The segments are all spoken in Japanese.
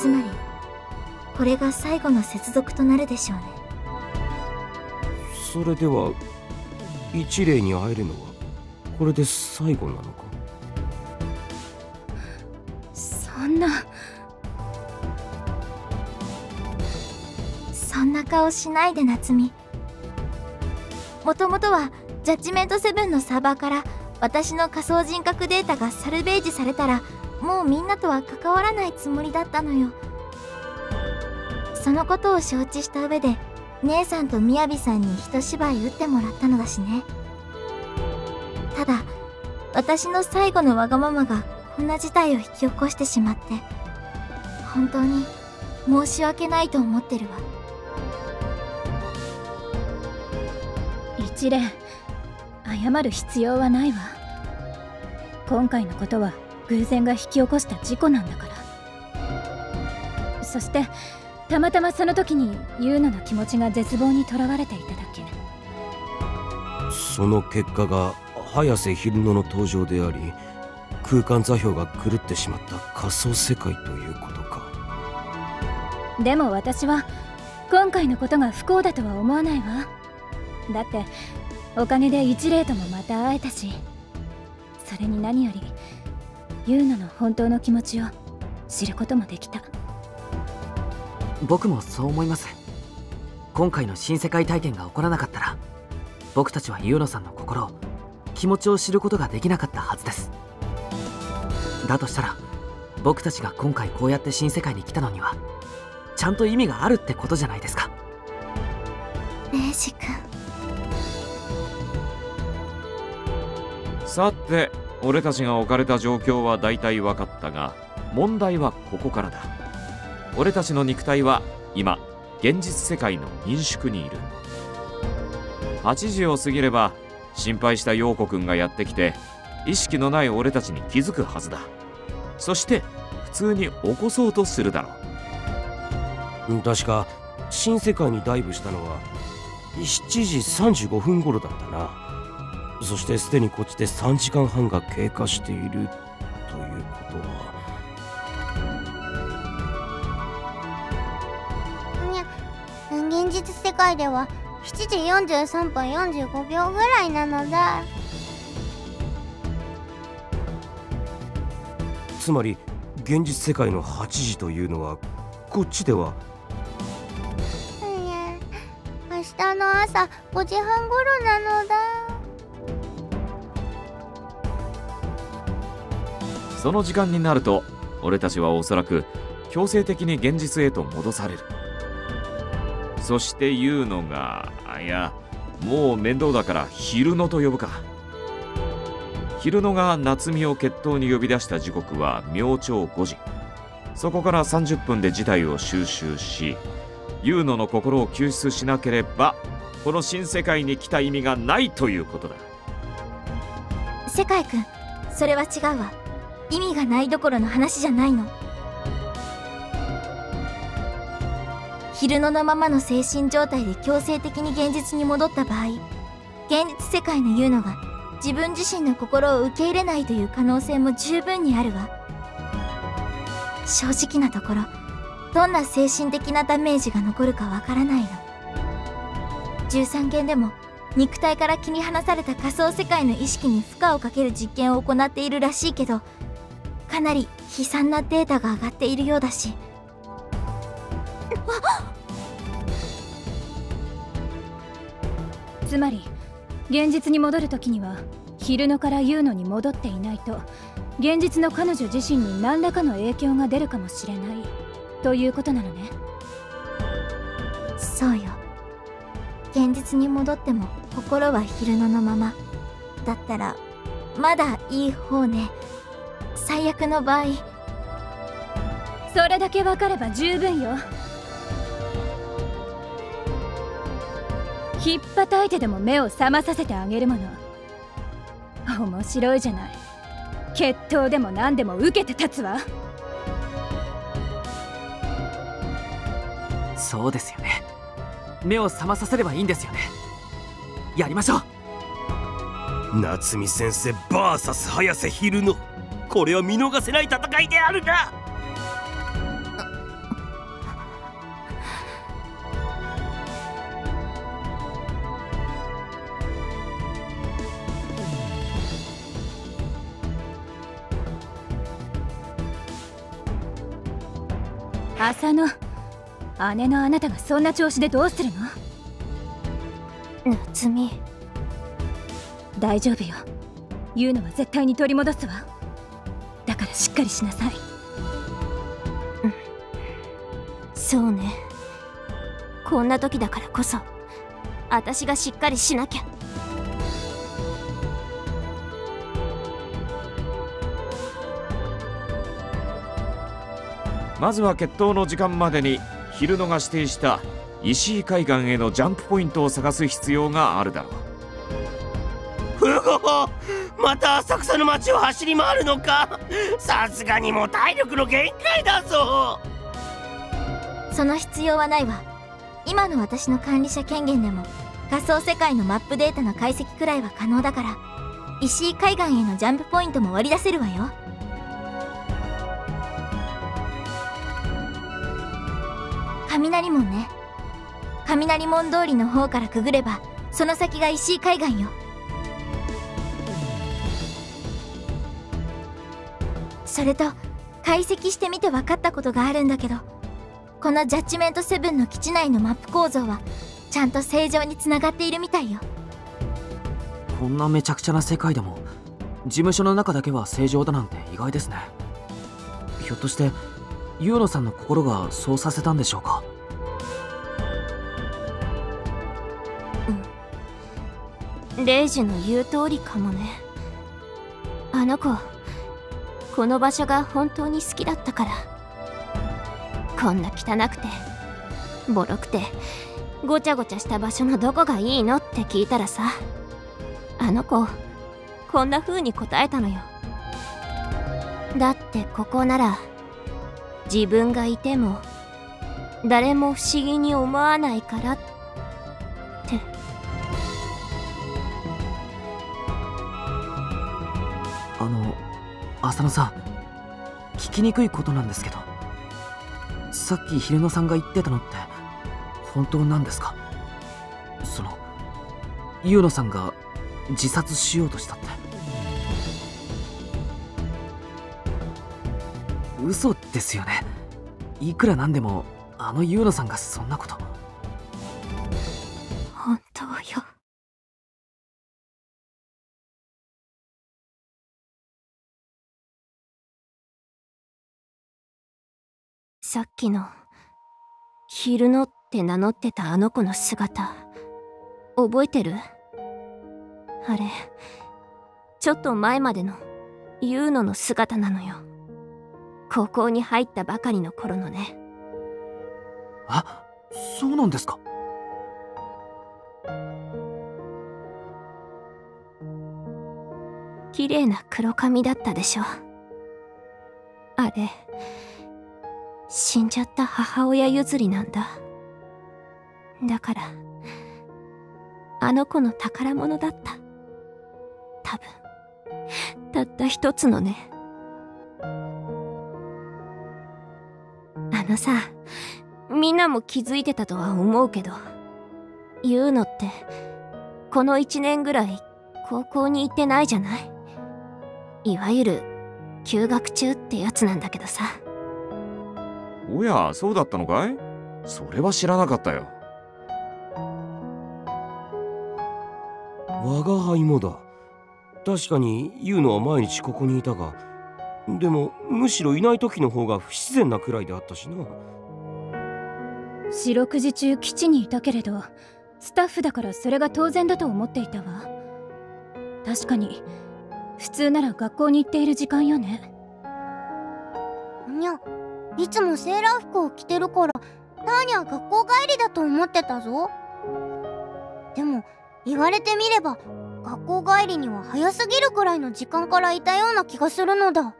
つまりこれが最後の接続となるでしょうね。 それでは一霊に会えるのはこれで最後なのか。 そんな顔しないで夏美。もともとはジャッジメント7のサーバーから私の仮想人格データがサルベージされたらもうみんなとは関わらないつもりだったのよ。そのことを承知した上で姉さんとみやびさんに一芝居打ってもらったのだしね。ただ私の最後のわがままがこんな事態を引き起こしてしまって本当に申し訳ないと思ってるわ。 一蓮、謝る必要はないわ。今回のことは偶然が引き起こした事故なんだから。そしてたまたまその時にユウナの気持ちが絶望にとらわれていただけ。 その結果が早瀬昼乃の登場であり、空間座標が狂ってしまった仮想世界ということか。 でも私は今回のことが不幸だとは思わないわ。だっておかげで一霊ともまた会えたし、それに何よりユウナの本当の気持ちを知ることもできた。 僕もそう思います。今回の新世界体験が起こらなかったら僕たちはユウノさんの心を、気持ちを知ることができなかったはずです。だとしたら僕たちが今回こうやって新世界に来たのにはちゃんと意味があるってことじゃないですか。 レイジ君。 さて俺たちが置かれた状況は大体分かったが、問題はここからだ。俺たちの肉体は今現実世界の民宿にいる。8時を過ぎれば心配した陽子くんがやってきて意識のない俺たちに気づくはずだ。そして普通に起こそうとするだろう。確か新世界にダイブしたのは7時35分頃だったな。そしてすでにこっちで3時間半が経過しているということは、 現実世界では7時43分45秒ぐらいなのだ。 つまり現実世界の8時というのはこっちでは明日の朝5時半頃なのだ。 その時間になると俺たちはおそらく強制的に現実へと戻される。そして言うのが、いやもう面倒だから昼野と呼ぶか。昼野が夏美を決闘に呼び出した時刻は明朝5時。そこから30分で事態を収拾し、ユ野の心を救出しなければこの新世界に来た意味がないということだ。 世界君、それは違うわ。意味がないどころの話じゃないの。昼野のままの精神状態で強制的に現実に戻った場合、現実世界の言うのが自分自身の心を受け入れないという可能性も十分にあるわ。正直なところ、どんな精神的なダメージが残るかわからないの。13件でも肉体から切り離された仮想世界の意識に負荷をかける実験を行っているらしいけど、かなり悲惨なデータが上がっているようだし。 つまり現実に戻る時には昼野からユウノに戻っていないと現実の彼女自身に何らかの影響が出るかもしれないということなのね。 そうよ。現実に戻っても心は昼野のままだったらまだいい方ね。最悪の場合。 それだけ分かれば十分よ。ひっぱたいてでも目を覚まさせてあげるもの。面白いじゃない。決闘でも何でも受けて立つわ。 そうですよね。目を覚まさせればいいんですよね。やりましょう。夏美先生 VS 早瀬昼乃、これは見逃せない戦いであるな。 浅野、姉のあなたがそんな調子でどうするの？ 夏美、 大丈夫よ。言うのは絶対に取り戻すわ。だからしっかりしなさい。 そうね。こんな時だからこそ私がしっかりしなきゃ。 まずは決闘の時間までに昼野が指定した石井海岸へのジャンプポイントを探す必要があるだろう。 ふご、また浅草の街を走り回るのか。さすがにもう体力の限界だぞ。 その必要はないわ。今の私の管理者権限でも仮想世界のマップデータの解析くらいは可能だから、石井海岸へのジャンプポイントも割り出せるわよ。雷門ね。雷門通りの方からくぐればその先が石井海岸よ。それと解析してみて分かったことがあるんだけど、このジャッジメント7の基地内のマップ構造はちゃんと正常につながっているみたいよ。 こんなめちゃくちゃな世界でも事務所の中だけは正常だなんて意外ですね。ひょっとしてユーノさんの心がそうさせたんでしょうか。 レイジの言う通りかもね。あの子この場所が本当に好きだったから。こんな汚くてボロくてごちゃごちゃした場所のどこがいいのって聞いたらさ、あの子こんな風に答えたのよ。だってここなら自分がいても誰も不思議に思わないからって。 浅野さん、聞きにくいことなんですけど、さっき昼野さんが言ってたのって本当なんですか？そのユーノさんが自殺しようとしたって。嘘ですよね。いくらなんでもあのユーノさんがそんなこと。 本当よ。さっきの昼野って名乗ってたあの子の姿覚えてる？あれちょっと前までのユーノの姿なのよ。高校に入ったばかりの頃のね。 あ、そうなんですか。 綺麗な黒髪だったでしょ。あれ死んじゃった母親譲りなんだ。だからあの子の宝物だった。多分たった一つのね。あのさ、みんなも気づいてたとは思うけど、言うのってこの1年ぐらい高校に行ってないじゃない。いわゆる休学中ってやつなんだけどさ。 おや、そうだったのかい？それは知らなかったよ。 我が輩もだ。確かにユーノは毎日ここにいたが、でもむしろいない時の方が不自然なくらいであったしな。 四六時中基地にいたけれど、スタッフだからそれが当然だと思っていたわ。確かに普通なら学校に行っている時間よね。 にゃ、いつもセーラー服を着てるからターニャ学校帰りだと思ってたぞ。でも言われてみれば学校帰りには早すぎるくらいの時間からいたような気がするのだ。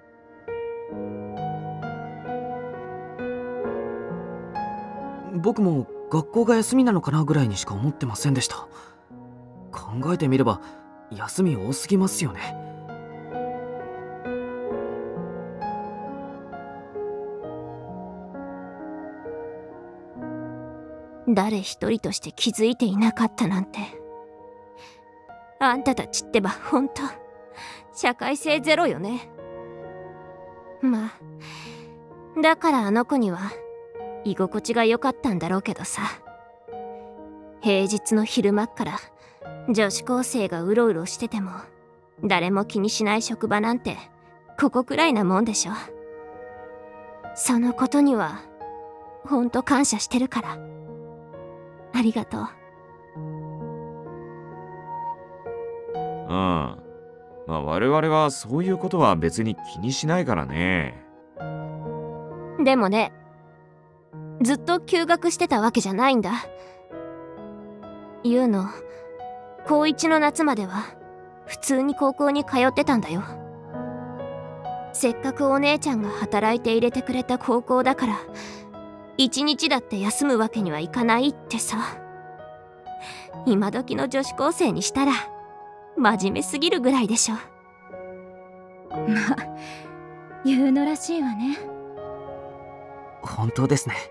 僕も学校が休みなのかなぐらいにしか思ってませんでした。考えてみれば休み多すぎますよね。 誰一人として気づいていなかったなんて。あんたたちってばほんと社会性ゼロよね。まあだからあの子には居心地が良かったんだろうけどさ。平日の昼間っから女子高生がうろうろしてても誰も気にしない職場なんてここくらいなもんでしょ。そのことにはほんと感謝してるから。ありがとう。 まあ我々はそういうことは別に気にしないからね。 でもね、ずっと休学してたわけじゃないんだ。言うの、高1の夏までは普通に高校に通ってたんだよ。せっかくお姉ちゃんが働いて入れてくれた高校だから一日だって休むわけにはいかないってさ。今時の女子高生にしたら真面目すぎるぐらいでしょ。 まあ言うのらしいわね。 本当ですね。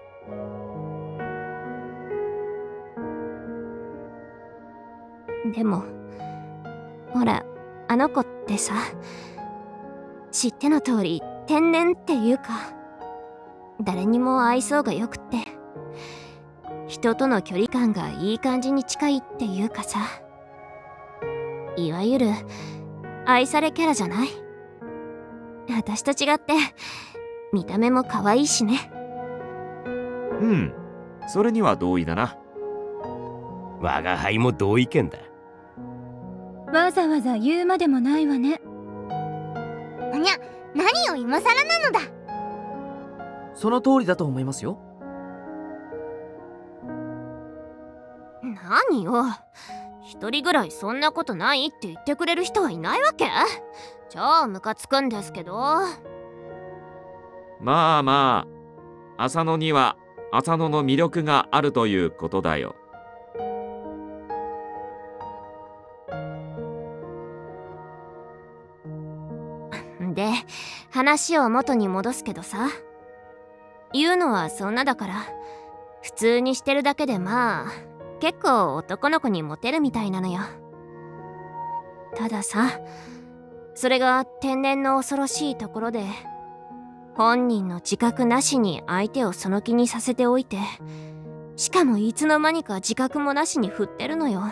でもほら、あの子ってさ、知っての通り天然っていうか、誰にも愛想がよくって人との距離感がいい感じに近いっていうかさ、いわゆる愛されキャラじゃない？私と違って見た目も可愛いしね。 それには同意だな。 我が輩も同意見だ。 わざわざ言うまでもないわね。 おにゃ、何を今更なのだ。 その通りだと思いますよ。 何よ、一人ぐらいそんなことないって言ってくれる人はいないわけ？超ムカつくんですけど。 まあまあ、浅野には浅野の魅力があるということだよ。 で、話を元に戻すけどさ、言うのはそんなだから普通にしてるだけでまあ結構男の子にモテるみたいなのよ。たださ、それが天然の恐ろしいところで、本人の自覚なしに相手をその気にさせておいて、しかもいつの間にか自覚もなしに振ってるのよ。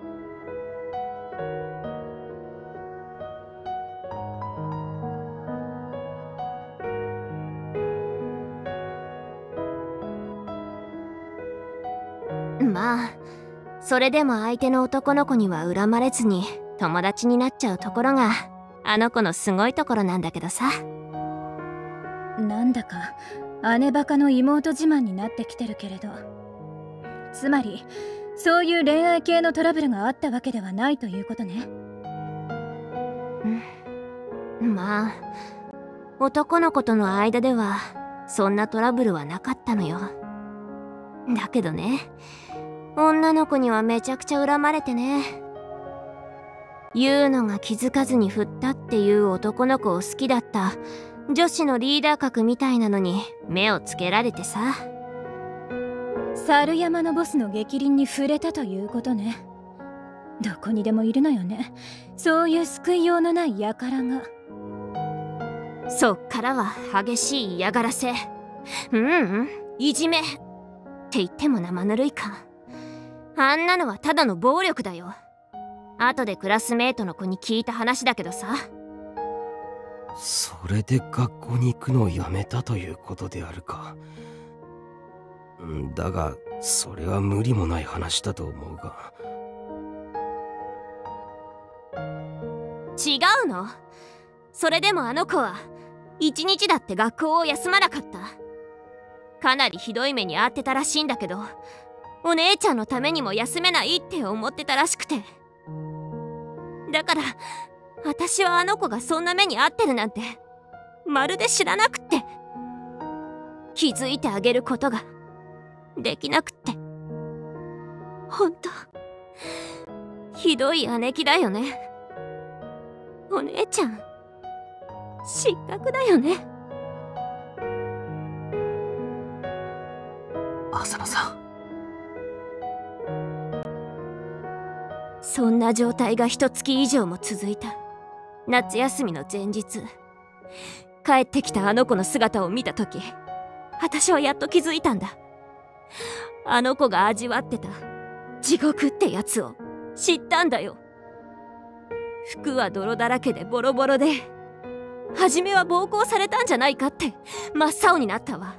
まあそれでも相手の男の子には恨まれずに友達になっちゃうところがあの子のすごいところなんだけどさ。 なんだか姉バカの妹自慢になってきてるけれど、つまりそういう恋愛系のトラブルがあったわけではないということね。 まあ男の子との間ではそんなトラブルはなかったのよ。だけどね、女の子にはめちゃくちゃ恨まれてね。言うのが気づかずに振ったっていう男の子を好きだった女子のリーダー格みたいなのに目をつけられてさ。 猿山のボスの逆鱗に触れたということね。どこにでもいるのよね、そういう救いようのない輩が。 そっからは激しい嫌がらせ、いじめって言っても生ぬるいか。あんなのはただの暴力だよ。後でクラスメートの子に聞いた話だけどさ。 それで学校に行くのをやめたということであるか。だがそれは無理もない話だと思うが。 違うの。それでもあの子は一日だって学校を休まなかった。かなりひどい目に遭ってたらしいんだけど、お姉ちゃんのためにも休めないって思ってたらしくて。だから私はあの子がそんな目に遭ってるなんてまるで知らなくって、気づいてあげることができなくって。ほんとひどい姉貴だよね。お姉ちゃん失格だよね。 浅野さん、 そんな状態が1月以上も続いた夏休みの前日、帰ってきたあの子の姿を見た時、 私はやっと気づいたんだ。あの子が味わってた地獄ってやつを知ったんだよ。服は泥だらけでボロボロで、初めは暴行されたんじゃないかって真っ青になったわ。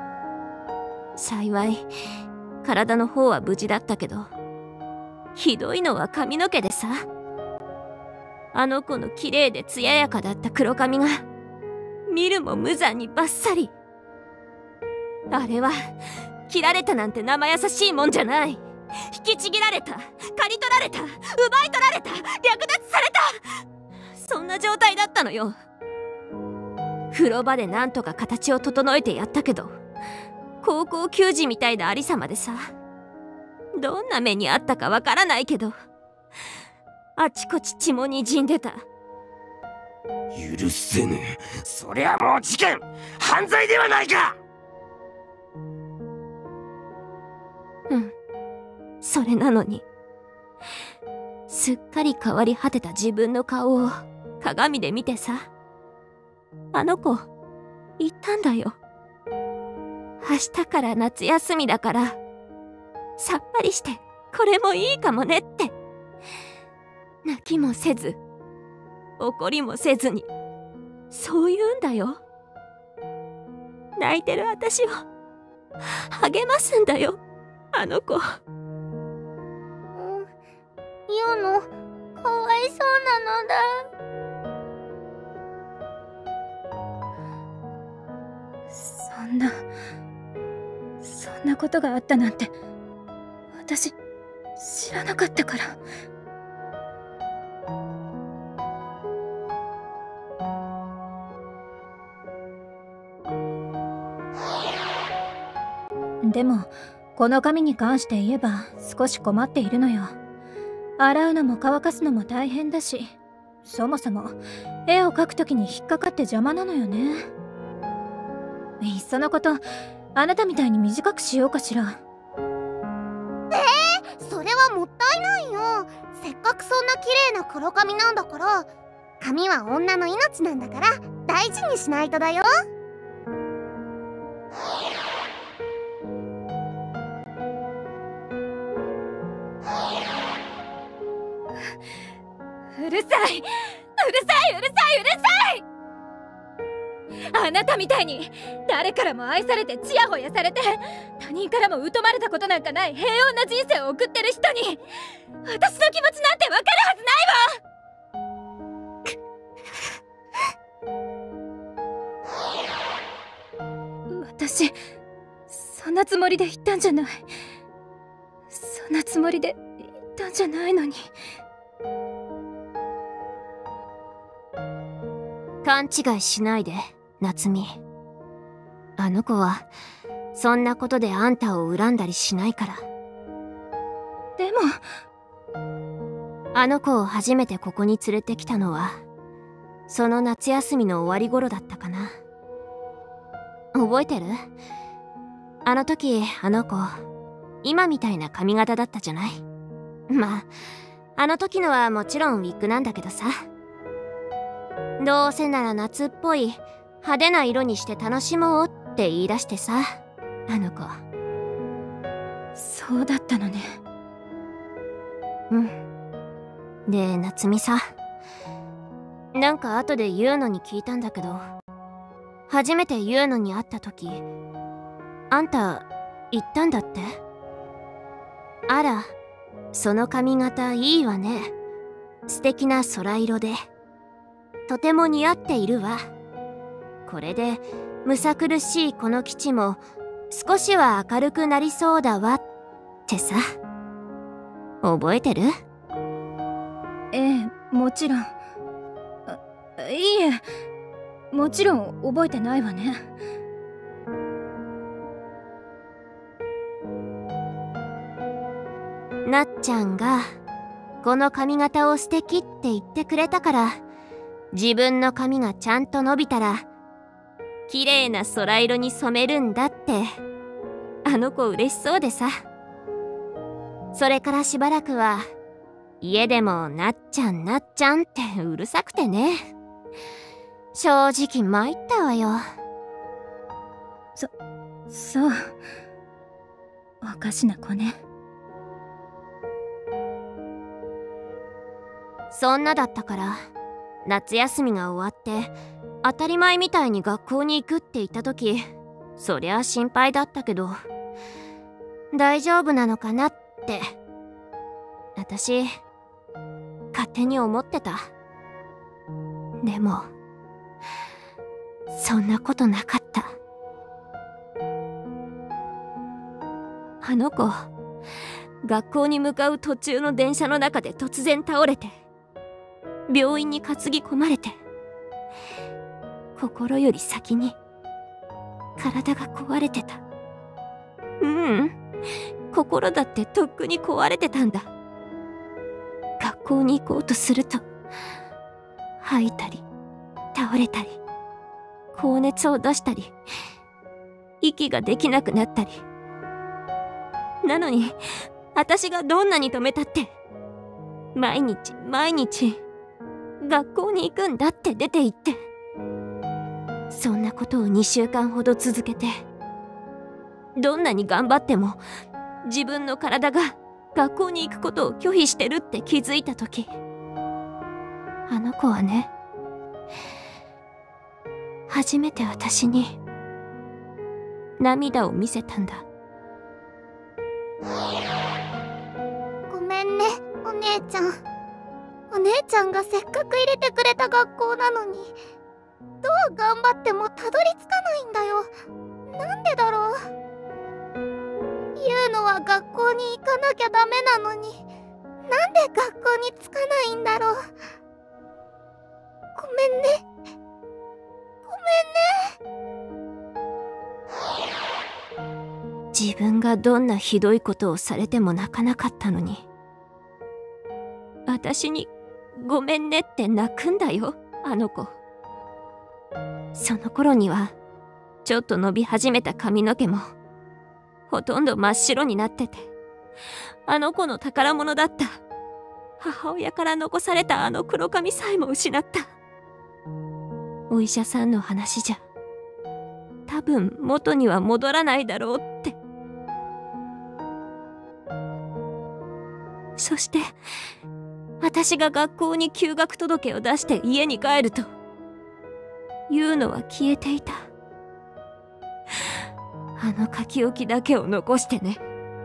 幸い体の方は無事だったけど、ひどいのは髪の毛でさ、あの子の綺麗で艶やかだった黒髪が見るも無残にバッサリ。あれは切られたなんて生優しいもんじゃない。引きちぎられた、刈り取られた、奪い取られた、略奪された、そんな状態だったのよ。風呂場でなんとか形を整えてやったけど、高校球児みたいなありさまでさ、どんな目にあったかわからないけど、あちこち血もにじんでた。 許せぬ。そりゃもう事件、犯罪ではないか。 うん、それなのに、すっかり変わり果てた自分の顔を鏡で見てさ、あの子言ったんだよ。明日から夏休みだからさっぱりしてこれもいいかもねって。泣きもせず怒りもせずにそう言うんだよ。泣いてる私を励ますんだよ、あの子。 ユノ、かわいそうなのだ。 そんなことがあったなんて私知らなかったから。でもこの髪に関して言えば少し困っているのよ。洗うのも乾かすのも大変だし、そもそも絵を描くときに引っかかって邪魔なのよね。いっそのことあなたみたいに短くしようかしら。 それはもったいないよ。せっかくそんな綺麗な黒髪なんだから。髪は女の命なんだから大事にしないとだよ。 うるさい、うるさい、うるさい、うるさい。あなたみたいに誰からも愛されてちやほやされて、他人からも疎まれたことなんかない平穏な人生を送ってる人に私の気持ちなんてわかるはずないわ。私そんなつもりで言ったんじゃない。そんなつもりで言ったんじゃないのに。 勘違いしないで、夏美。あの子はそんなことであんたを恨んだりしないから。 でもあの子を初めてここに連れてきたのはその夏休みの終わり頃だったかな。覚えてる？あの時あの子今みたいな髪型だったじゃない。まああの時のはもちろんウィッグなんだけどさ、どうせなら夏っぽい派手な色にして楽しもうって言い出してさ、あの子。 そうだったのね。 うん。で、夏美さ、なんか後でユウノに聞いたんだけど、初めてユウノに会った時、あんた言ったんだって。あら、その髪型いいわね。素敵な空色でとても似合っているわ。これでむさ苦しいこの基地も少しは明るくなりそうだわってさ。覚えてる？ ええ、もちろん。いいえ、もちろん覚えてないわね。 なっちゃんがこの髪型を素敵って言ってくれたから、自分の髪がちゃんと伸びたら綺麗な空色に染めるんだって、あの子嬉しそうでさ。それからしばらくは家でもなっちゃんなっちゃんってうるさくてね。正直参ったわよ。 そう。おかしな子ね。 そんなだったから夏休みが終わって当たり前みたいに学校に行くって言った時、そりゃ心配だったけど、大丈夫なのかなって私勝手に思ってた。でもそんなことなかった。あの子、学校に向かう途中の電車の中で突然倒れて病院に担ぎ込まれて、心より先に体が壊れてた。心だってとっくに壊れてたんだ。学校に行こうとすると吐いたり倒れたり高熱を出したり息ができなくなったり。なのに私がどんなに止めたって毎日学校に行くんだって出て行って、そんなことを2週間ほど続けて、どんなに頑張っても自分の体が学校に行くことを拒否してるって気づいた時、あの子はね、初めて私に涙を見せたんだ。 ごめんね、お姉ちゃん。お姉ちゃんがせっかく入れてくれた学校なのに、どう頑張ってもたどり着かないんだよ。なんでだろう。言うのは学校に行かなきゃダメなのに、なんで学校に着かないんだろう。ごめんね。 自分がどんなひどいことをされても泣かなかったのに、私にごめんねって泣くんだよ、あの子。その頃にはちょっと伸び始めた髪の毛もほとんど真っ白になってて、あの子の宝物だった母親から残されたあの黒髪さえも失った。お医者さんの話じゃ多分元には戻らないだろうって。そして私が学校に休学届を出して家に帰ると、言うのは消えていた。あの書き置きだけを残してね。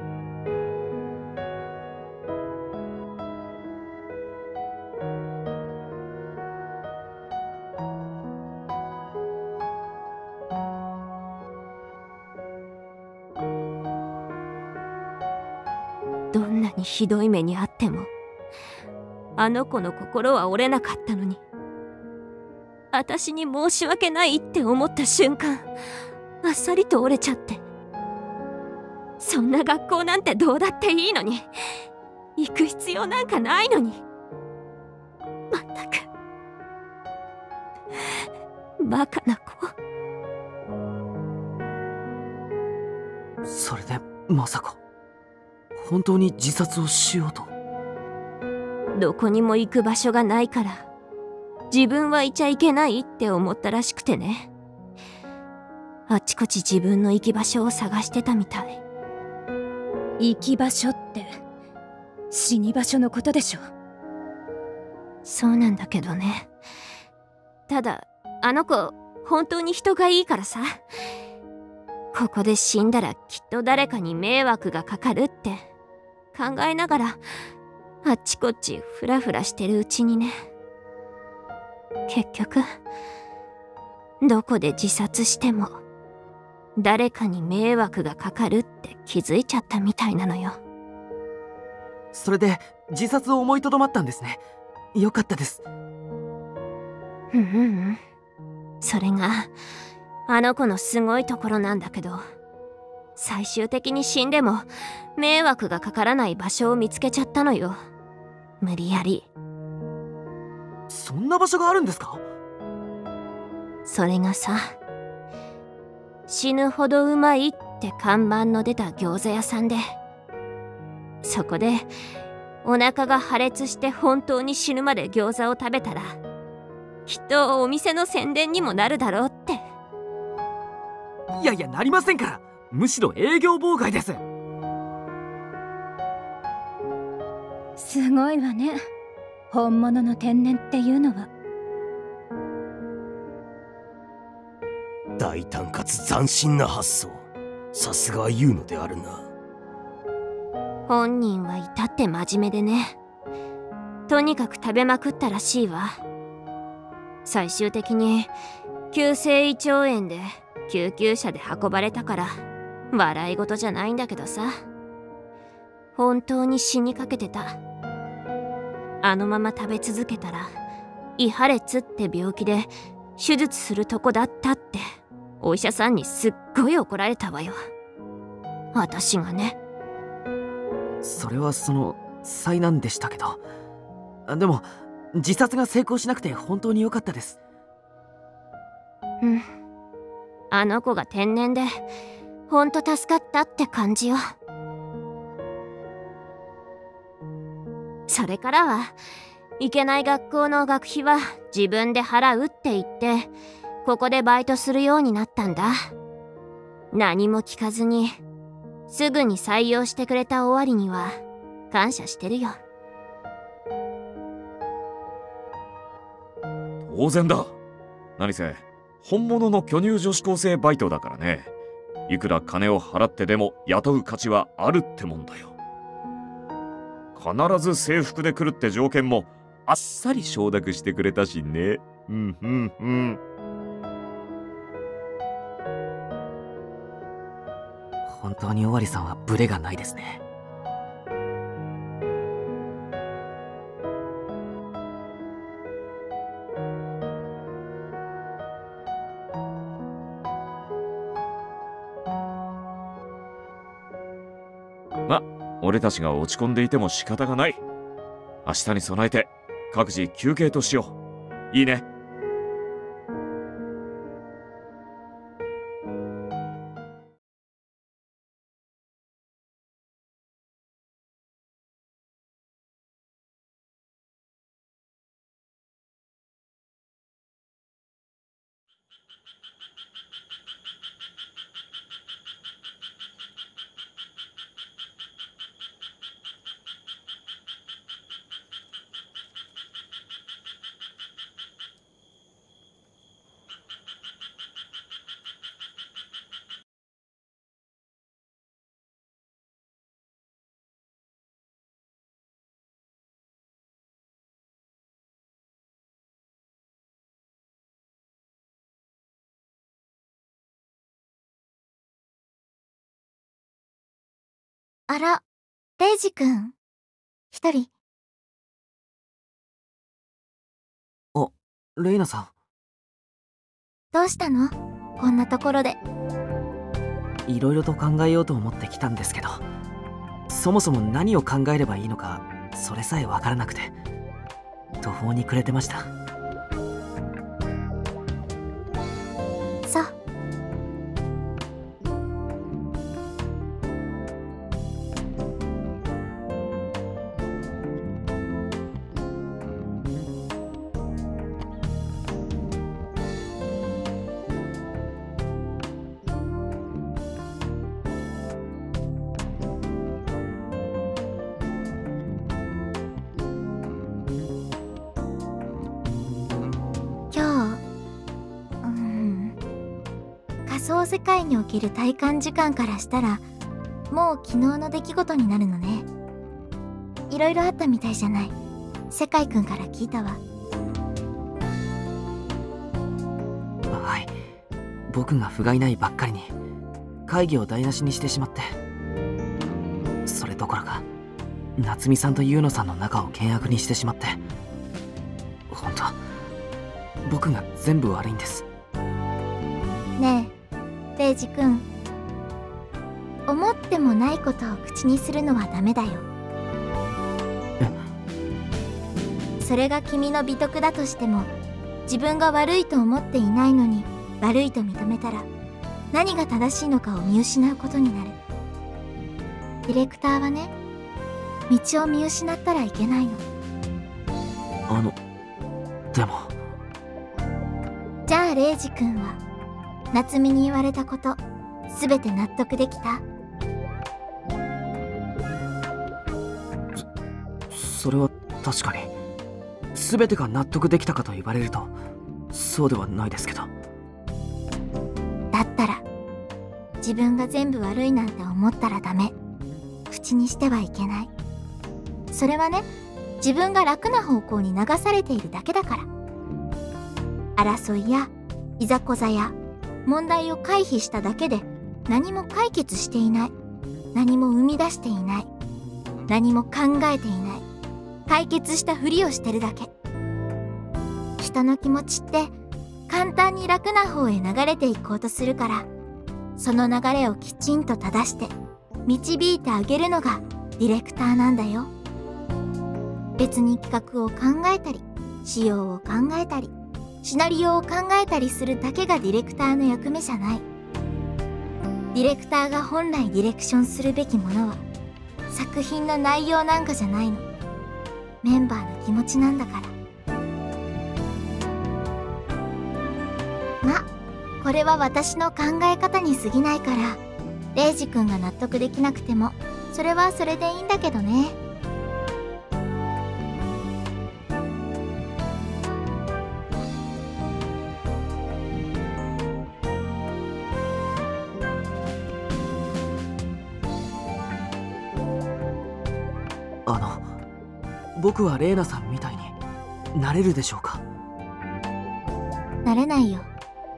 どんなにひどい目にあってもあの子の心は折れなかったのに、私に申し訳ないって思った瞬間、あっさりと折れちゃって。そんな学校なんてどうだっていいのに、行く必要なんかないのに。まったくバカな子。 それでまさか本当に自殺をしようと？ どこにも行く場所がないから自分はいちゃいけないって思ったらしくてね。あちこち自分の行き場所を探してたみたい。 行き場所って死に場所のことでしょ。 そうなんだけどね。ただあの子本当に人がいいからさ、ここで死んだらきっと誰かに迷惑がかかるって考えながらあっちこっちフラフラしてるうちにね、結局どこで自殺しても誰かに迷惑がかかるって気づいちゃったみたいなのよ。 それで自殺を思いとどまったんですね。よかったです。 それがあの子のすごいところなんだけど、最終的に死んでも迷惑がかからない場所を見つけちゃったのよ、無理やり。 そんな場所があるんですか？ それがさ、死ぬほどうまいって看板の出た餃子屋さんで、そこでお腹が破裂して本当に死ぬまで餃子を食べたらきっとお店の宣伝にもなるだろうって。 いやいや、なりませんから。 むしろ営業妨害です。 すごいわね、本物の天然っていうのは。 大胆かつ斬新な発想。さすがは言うのであるな。 本人は至って真面目でね。とにかく食べまくったらしいわ。最終的に急性胃腸炎で救急車で運ばれたから笑い事じゃないんだけどさ。本当に死にかけてた。あのまま食べ続けたら胃破裂って病気で手術するとこだったってお医者さんにすっごい怒られたわよ。私がね。 それは災難でしたけど、でも自殺が成功しなくて本当に良かったです。 うん。あの子が天然でほんと助かったって感じよ。それからはいけない学校の学費は自分で払うって言ってここでバイトするようになったんだ。何も聞かずにすぐに採用してくれた終わりには感謝してるよ。 当然だ。何せ本物の巨乳女子高生バイトだからね。いくら金を払ってでも雇う価値はあるってもんだよ。必ず制服で来るって条件もあっさり承諾してくれたしね。うんうんうん。 本当に尾張さんはブレがないですね。 ま、俺たちが落ち込んでいても仕方がない。明日に備えて各自休憩としよう。いいね。 あら、レイジ君。一人。 レイナさん。 どうしたの？こんなところで。 いろいろと考えようと思ってきたんですけど、そもそも何を考えればいいのかそれさえ分からなくて途方に暮れてました。 そう。仮想世界における体感時間からしたらもう昨日の出来事になるのね。いろいろあったみたいじゃない。世界くんから聞いたわ。 はい、僕が不甲斐ないばっかりに会議を台無しにしてしまって、それどころか夏美さんと優乃さんの仲を険悪にしてしまって、本当僕が全部悪いんです。 ねえレイジくん、思ってもないことを口にするのはダメだよ。それが君の美徳だとしても、自分が悪いと思っていないのに悪いと認めたら何が正しいのかを見失うことになる。ディレクターはね、道を見失ったらいけないの。 でもじゃあレイジ君は夏美に言われたこと全て納得できた？ それは確かに全てが納得できたかと言われるとそうではないですけど。 だったら自分が全部悪いなんて思ったらダメ。口にしてはいけない。それはね、自分が楽な方向に流されているだけだから。争いやいざこざや問題を回避しただけで何も解決していない。何も生み出していない。何も考えていない。解決したふりをしてるだけ。人の気持ちって簡単に楽な方へ流れていこうとするから、その流れをきちんと正して導いてあげるのがディレクターなんだよ。別に企画を考えたり仕様を考えたりシナリオを考えたりするだけがディレクターの役目じゃない。ディレクターが本来ディレクションするべきものは作品の内容なんかじゃないの。メンバーの気持ちなんだから。ま、これは私の考え方に過ぎないから、レイジ君が納得できなくてもそれはそれでいいんだけどね。 僕はレイナさんみたいになれるでしょうか？ なれないよ。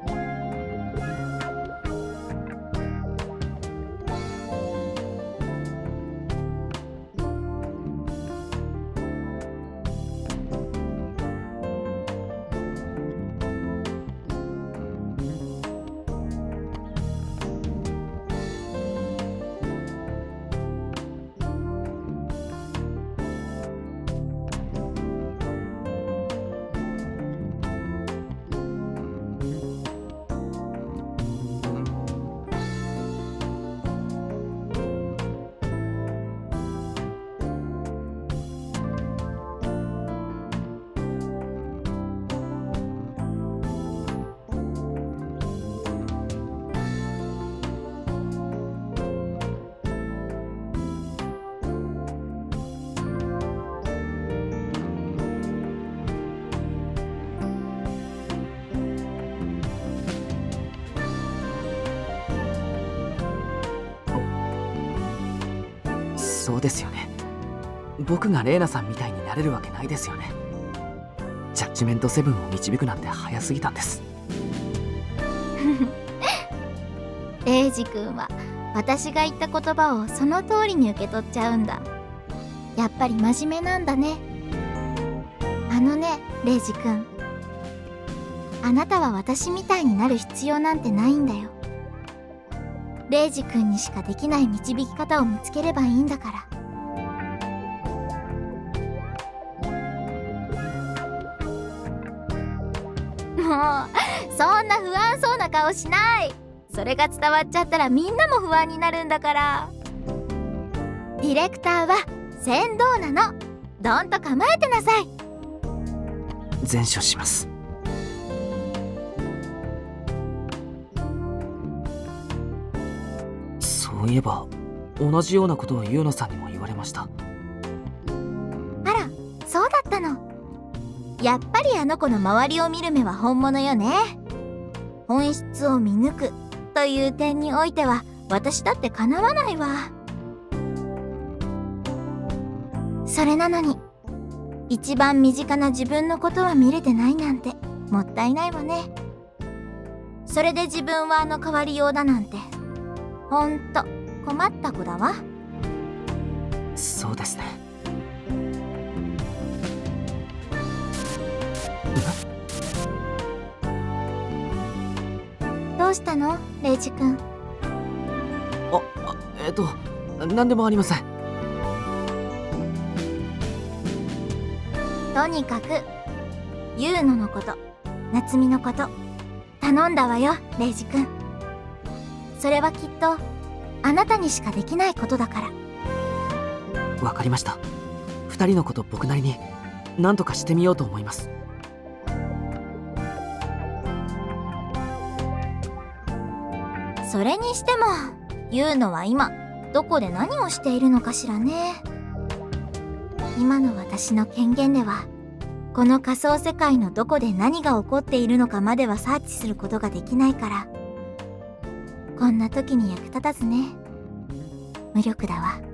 そうですよね。僕がレイナさんみたいになれるわけないですよね。ジャッジメント7を導くなんて早すぎたんです。 レイジ君は私が言った言葉をその通りに受け取っちゃうんだ。やっぱり真面目なんだね。レイジ君、あなたは私みたいになる必要なんてないんだよ。レイジ君にしかできない導き方を見つければいいんだから。もうそんな不安そうな顔しない。それが伝わっちゃったらみんなも不安になるんだから。ディレクターは船頭なの。どんと構えてなさい。 善処します。そういえば同じようなことをユーノさんにも言われました。 あら、そうだったの。やっぱりあの子の周りを見る目は本物よね。本質を見抜くという点においては私だってかなわないわ。それなのに一番身近な自分のことは見れてないなんてもったいないわね。それで自分はあの変わりようだなんてほんと困った子だわ。 そうですね。 どうしたのレイジ君？ 何でもありません。 とにかくユーノのこと夏美のこと頼んだわよレイジ君。それはきっとあなたにしかできないことだから。 わかりました。2人のこと僕なりに何とかしてみようと思います。 それにしてもユウノは今どこで何をしているのかしらね。今の私の権限ではこの仮想世界のどこで何が起こっているのかまではサーチすることができないから、こんな時に役立たずね。無力だわ。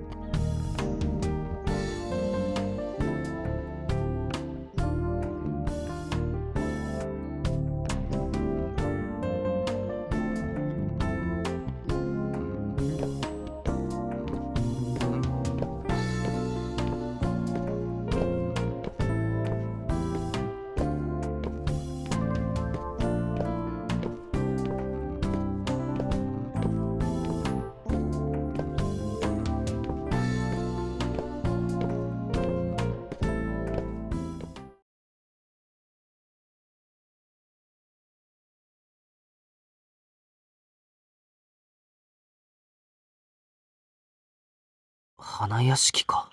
花屋敷か。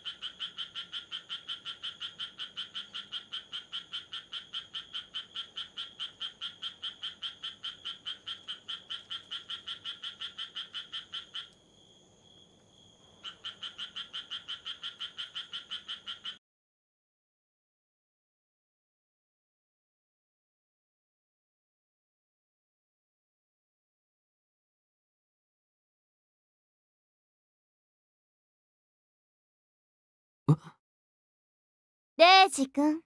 レイジ君。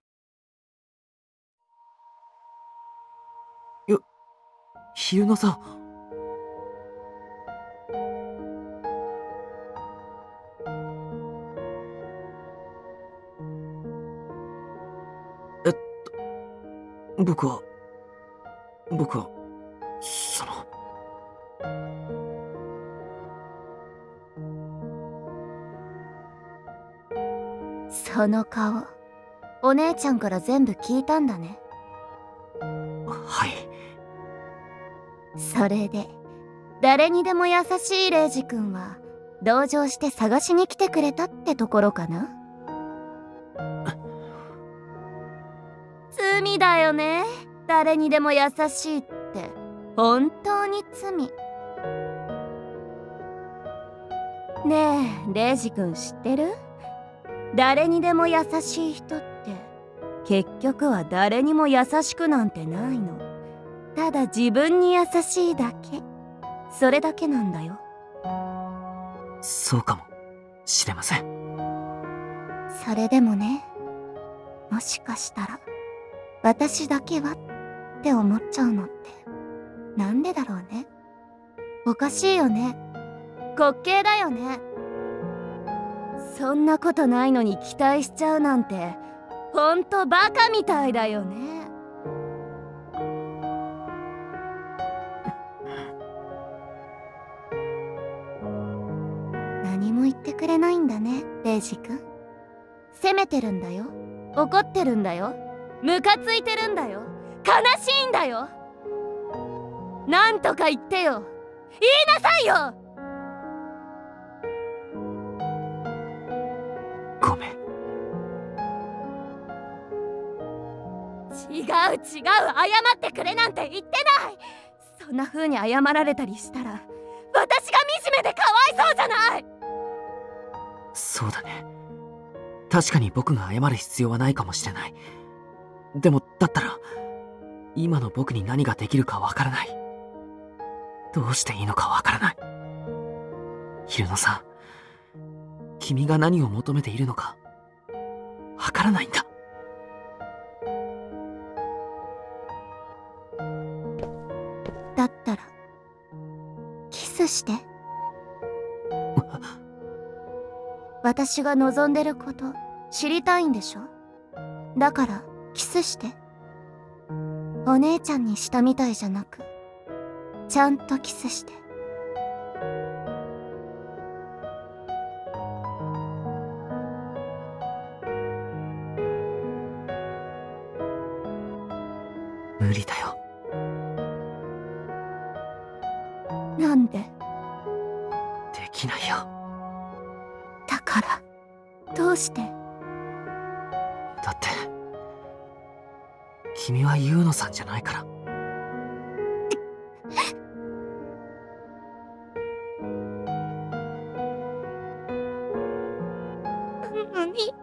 昼野さん。僕はそのその顔、お姉ちゃんから全部聞いたんだね。 はい。 それで誰にでも優しいレイジ君は同情して探しに来てくれたってところかな。罪だよね、誰にでも優しいって本当に罪。ねえレイジ君知ってる？誰にでも優しい人って結局は誰にも優しくなんてないの。ただ自分に優しいだけ、それだけなんだよ。 そうかもしれません。 それでもね、もしかしたら私だけはって思っちゃうのってなんでだろうね。おかしいよね。滑稽だよね。そんなことないのに期待しちゃうなんてほんとバカみたいだよね。何も言ってくれないんだね、レイジ君。責めてるんだよ、怒ってるんだよ、ムカついてるんだよ、悲しいんだよ。なんとか言ってよ、言いなさいよ。 ごめん。 違う、謝ってくれなんて言ってない。そんな風に謝られたりしたら私が惨めでかわいそうじゃない。 そうだね。確かに僕が謝る必要はないかもしれない。でもだったら今の僕に何ができるかわからない。どうしていいのかわからない。昼野さん、君が何を求めているのかわからないんだ。 だったらキスして。私が望んでること知りたいんでしょ。だからキスして。お姉ちゃんにしたみたいじゃなくちゃんとキスして。 無理だよ。 なんで？ できないよ。 だからどうして？ だって君はユウノさんじゃないから。 のに、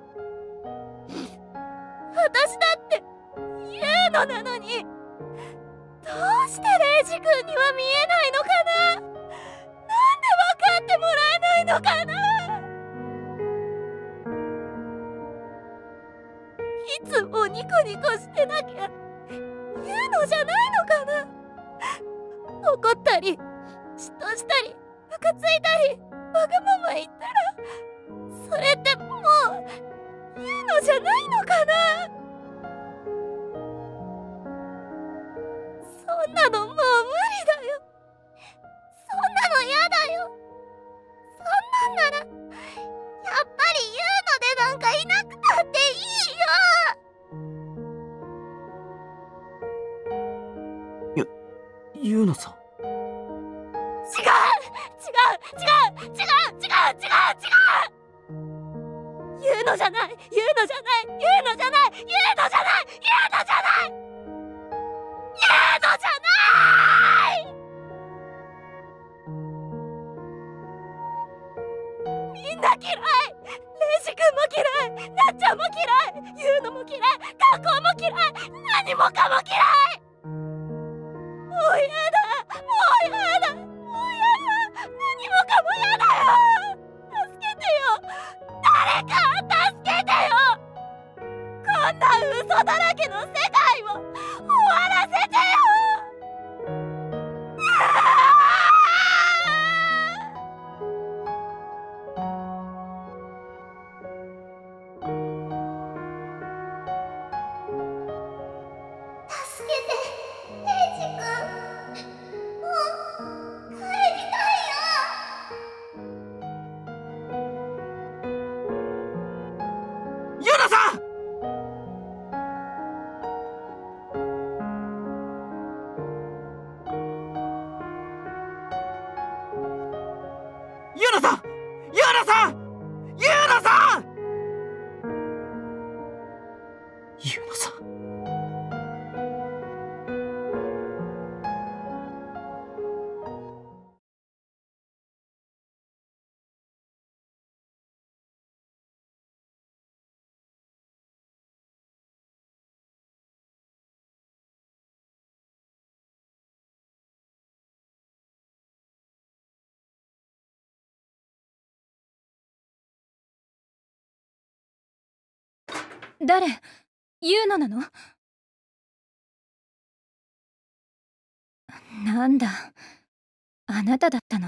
私だって言うのなのに、どうしてレイジ君には見えないのかな。なんで分かってもらえないのかな。いつもニコニコしてなきゃ言うのじゃないのかな。怒ったり嫉妬したりムカついたりわがまま言ったら、それってもう言うのじゃないのかな。そんなのもう無理だよ。そんなの嫌だよ。そんなんならやっぱり言うのでなんかいなくたっていいよ。 ユウナさん。 違う言うのじゃない、言うのじゃない、言うのじゃない、言うのじゃない、言うのじゃない、言うのじゃない。みんな嫌い、レイジ君も嫌い、なっちゃんも嫌い、言うのも嫌い、学校も嫌い、何もかも嫌い。もう嫌だ、もう嫌だ、もう嫌だ、何もかも嫌だよ。助けてよ、誰か助けてよ。こんな嘘だらけの世界を終わらせてよ。助けて、レイジ君。もう帰りたいよ。 ユウナさん。ユウナさん、ユウナさん、ユウナさん、ユウナさん。 誰？ユウナなの？なんだ、あなただったの。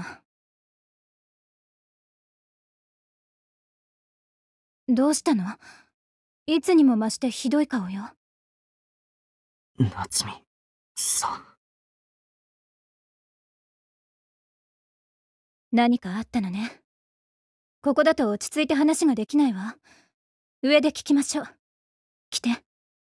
どうしたの？いつにも増してひどい顔よ。 夏美さん。 何かあったのね。ここだと落ち着いて話ができないわ。上で聞きましょう。来て。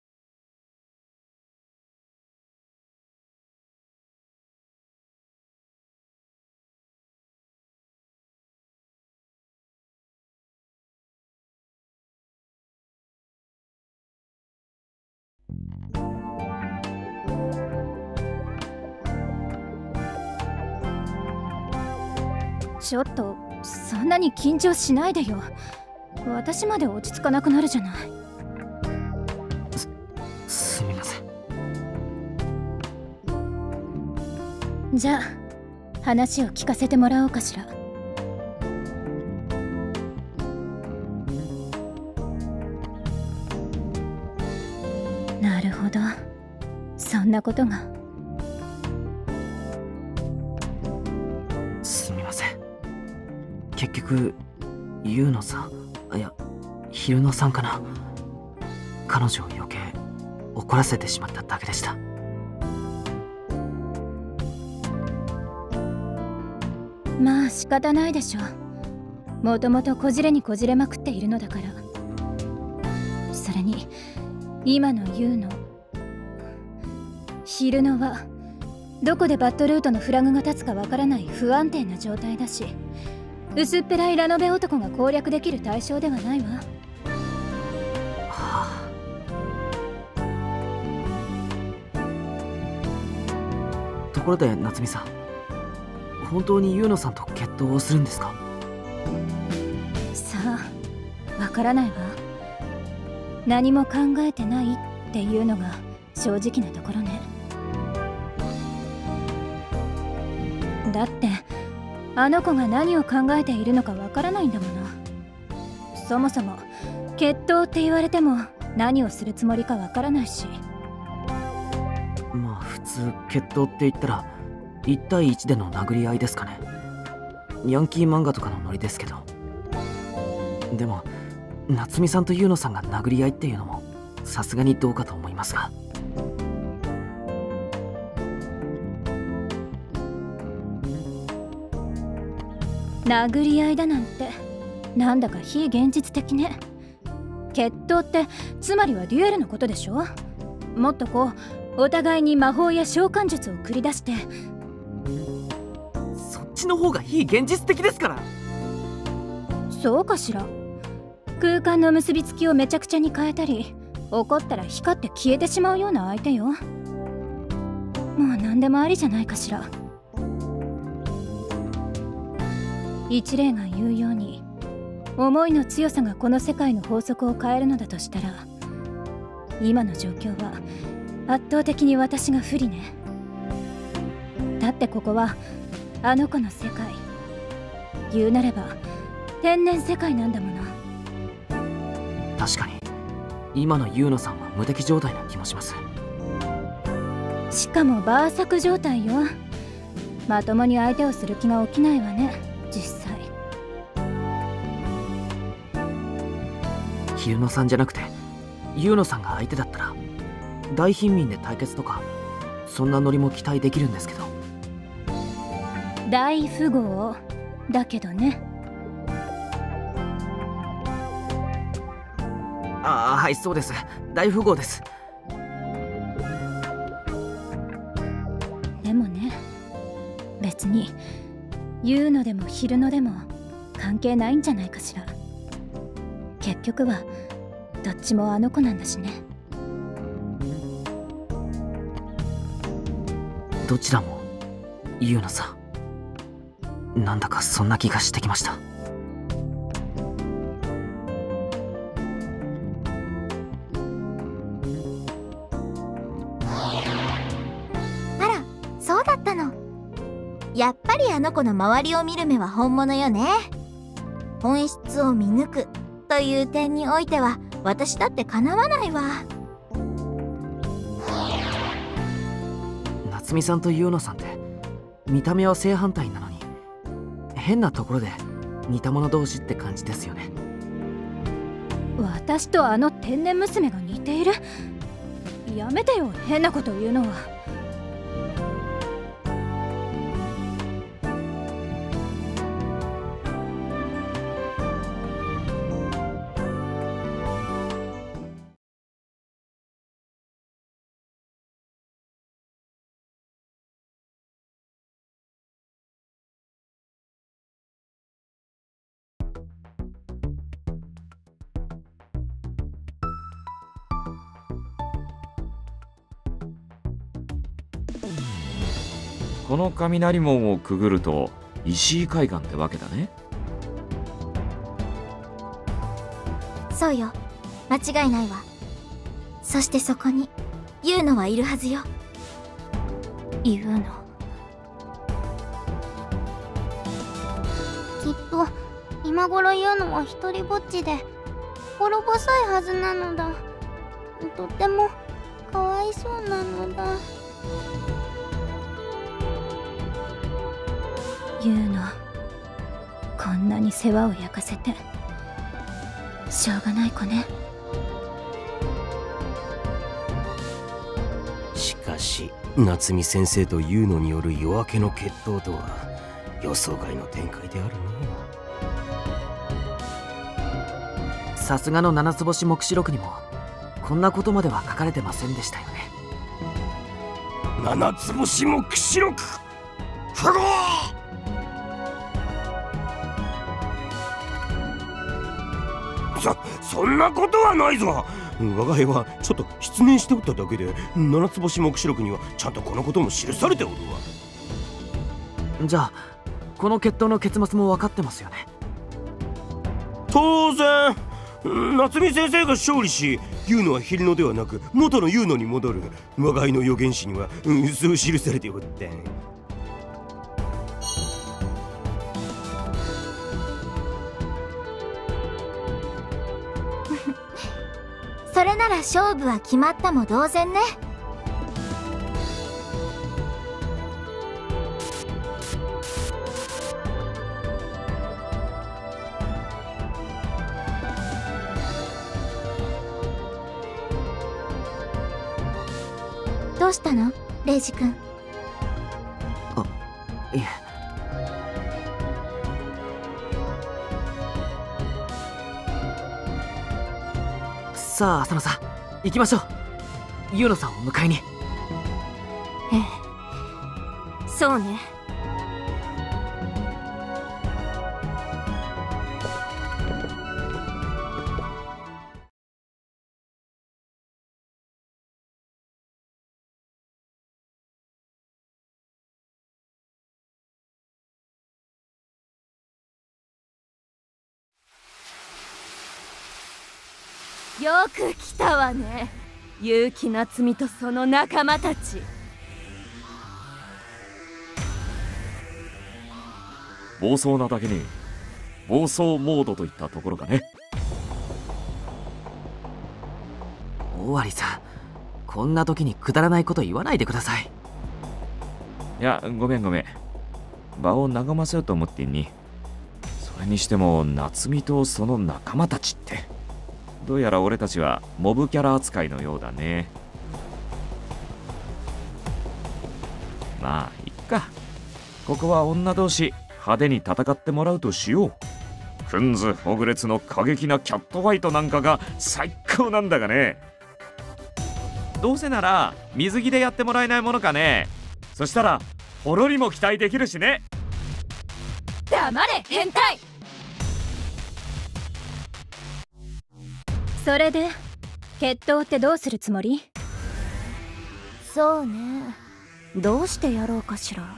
ちょっとそんなに緊張しないでよ。私まで落ち着かなくなるじゃない。 すみません。 じゃあ話を聞かせてもらおうかしら。なるほど、そんなことが。 すみません。結局ユウノさん、いやヒルノさんかな、彼女を余計怒らせてしまっただけでした。 まあ仕方ないでしょ。もともとこじれにこじれまくっているのだから。それに今のユウノ、ヒルノはどこでバッドルートのフラグが立つかわからない不安定な状態だし、薄っぺらいラノベ男が攻略できる対象ではないわ。 はあ。ところで夏美さん、本当にユウノさんと決闘をするんですか？ さあ、わわからないわ。何も考えてないっていうのが正直なところね。だってあの子が何を考えているのかわからないんだもの。そもそも決闘って言われても何をするつもりかわからないし。 まあ普通決闘って言ったら1対1での殴り合いですかね。ヤンキー漫画とかのノリですけど。でも夏美さんと優乃さんが殴り合いっていうのもさすがにどうかと思いますが。 殴り合いだなんてなんだか非現実的ね。決闘ってつまりはデュエルのことでしょ。もっとこうお互いに魔法や召喚術を繰り出して。 そっちの方が非現実的ですから。 そうかしら。空間の結びつきをめちゃくちゃに変えたり、怒ったら光って消えてしまうような相手よ。もう何でもありじゃないかしら。一例が言うように思いの強さがこの世界の法則を変えるのだとしたら、今の状況は圧倒的に私が不利ね。だってここはあの子の世界、言うなれば天然世界なんだもの。 確かに今の優乃さんは無敵状態な気もします。 しかもバーサク状態よ。まともに相手をする気が起きないわね、実際。 優乃さんじゃなくて優乃さんが相手だったら大貧民で対決とかそんなノリも期待できるんですけど。 大富豪だけどね。 ああ、はい、そうです。大富豪です。 でもね、別に言うのでも昼のでも関係ないんじゃないかしら。結局はどっちもあの子なんだしね。 どちらも優乃さん、なんだかそんな気がしてきました。 そうだったの。やっぱりあの子の周りを見る目は本物よね。本質を見抜くという点においては私だってかなわないわ。 夏美さんと優乃さんって見た目は正反対なのに変なところで似た者同士って感じですよね。 私とあの天然娘が似ている？やめてよ、変なこと言うのは。 この雷門をくぐると石井海岸ってわけだね。 そうよ、間違いないわ。そしてそこにユウノはいるはずよ。 ユウノ。 きっと今頃ユウノは一人ぼっちで心細いはずなのだ。とてもかわいそうなのだ。 ユウノ、こんなに世話を焼かせてしょうがない子ね。 しかし夏美先生と優乃による夜明けの決闘とは予想外の展開であるね。さすがの七つ星目視録にもこんなことまでは書かれてませんでしたよね。 七つ星目視録不合。そんなことはないぞ。我が輩はちょっと失念しておっただけで七つ星目視録にはちゃんとこのことも記されておるわ。 じゃあこの決闘の結末も分かってますよね。 当然夏美先生が勝利し、ユウノは昼野ではなく元のユウノに戻る。我が輩の予言誌には、そう記されておった。 それなら勝負は決まったも同然ね。どうしたのレイジ君。 あ、いえ。さあ浅野さん、行きましょう。ユウノさんを迎えに。 ええ、そうね。 よく来たわね、結城夏美とその仲間たち。 暴走なだけに暴走モードといったところかね。 尾張さん、こんな時にくだらないこと言わないでください。 いや、ごめん。場を和ませようと思ってんに。それにしても夏美とその仲間たちって、どうやら俺たちはモブキャラ扱いのようだね。まあいっか。ここは女同士派手に戦ってもらうとしよう。クンズホグレツの過激なキャットファイトなんかが最高なんだがね。どうせなら水着でやってもらえないものかね。そしたらほろりも期待できるしね。 黙れ変態。 それで決闘ってどうするつもり？ そうね、どうしてやろうかしら。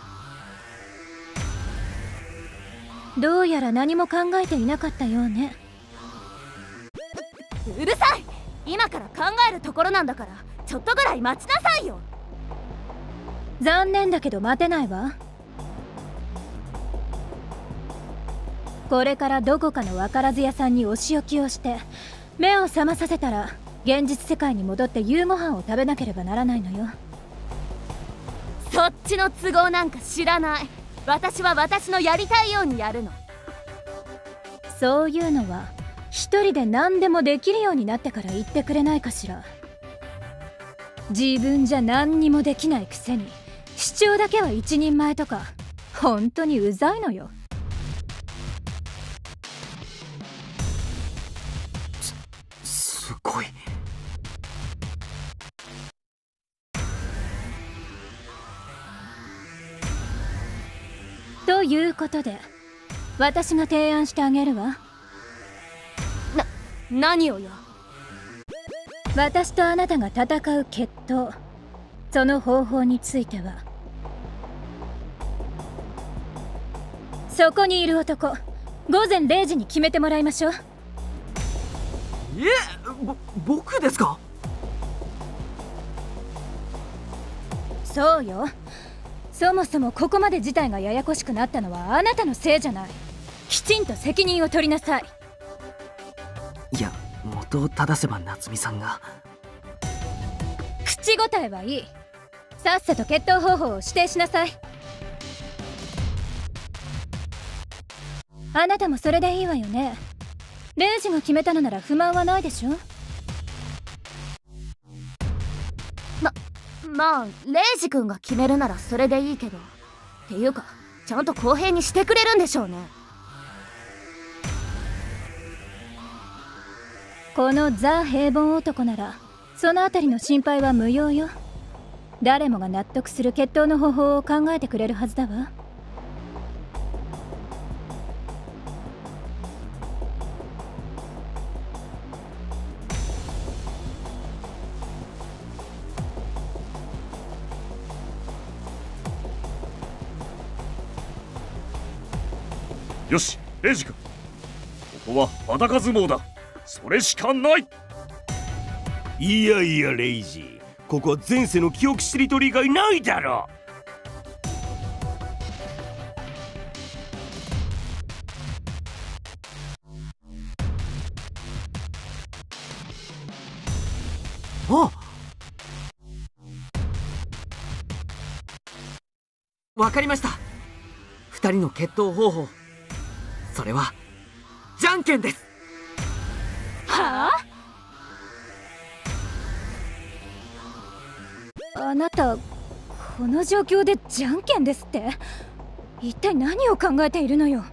どうやら何も考えていなかったようね。 うるさい、今から考えるところなんだから、ちょっとぐらい待ちなさいよ。 残念だけど待てないわ。これからどこかの分からず屋さんにお仕置きをして目を覚まさせたら、現実世界に戻って夕ご飯を食べなければならないのよ。 そっちの都合なんか知らない。私は私のやりたいようにやるの。 そういうのは一人で何でもできるようになってから言ってくれないかしら。自分じゃ何にもできないくせに主張だけは一人前とか、本当にうざいのよ。 すごい。 ということで私が提案してあげるわ。 何をよ。 私とあなたが戦う決闘、その方法については、そこにいる男午前0時に決めてもらいましょう。 僕ですか？ そうよ。そもそもここまで事態がややこしくなったのはあなたのせいじゃない。きちんと責任を取りなさい。 いや、元を正せば夏美さんが。 口答えはいい。さっさと決闘方法を指定しなさい。あなたもそれでいいわよね。レイジが決めたのなら不満はないでしょ。 まあレイジ君が決めるならそれでいいけど、っていうかちゃんと公平にしてくれるんでしょうね。 このザ・平凡男ならそのあたりの心配は無用よ。誰もが納得する決闘の方法を考えてくれるはずだわ。 よし、レイジ君、ここは裸相撲だ。 それしかない。 いやいやレイジ、ここは前世の記憶しりとり以外ないだろ。 お、わかりました。2人の決闘方法、それはじゃんけんです。 はあ？ あなた、この状況でじゃんけんですって？一体何を考えているのよ。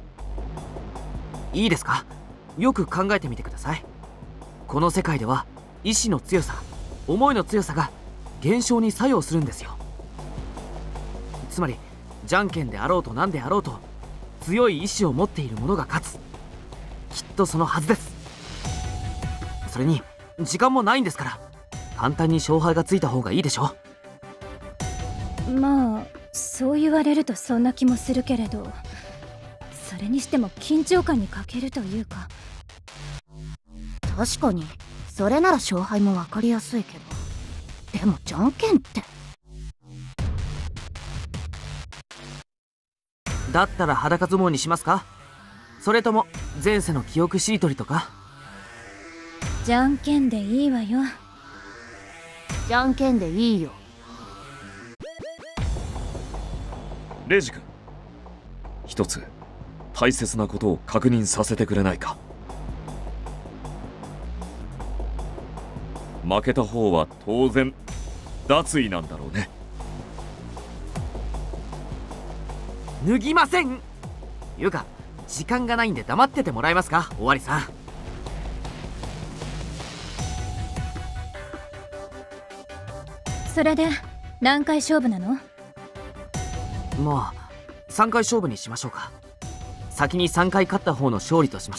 いいですか、よく考えてみてください。この世界では意志の強さ、思いの強さが現象に作用するんですよ。つまりじゃんけんであろうと何であろうと、強い意志を持っている者が勝つ。きっとそのはずです。それに時間もないんですから、簡単に勝敗がついた方がいいでしょ。 まあそう言われるとそんな気もするけれど、それにしても緊張感に欠けるというか。 確かにそれなら勝敗も分かりやすいけど、でもじゃんけんって。 だったら裸相撲にしますか？それとも前世の記憶しりとりとか？ じゃんけんでいいわよ。 じゃんけんでいいよ。 レイジ君、一つ大切なことを確認させてくれないか。負けた方は当然脱衣なんだろうね。 脱ぎません。いうか時間がないんで黙っててもらえますか、尾張さん。 それで何回勝負なの？ まあ3回勝負にしましょうか。先に3回勝った方の勝利とします。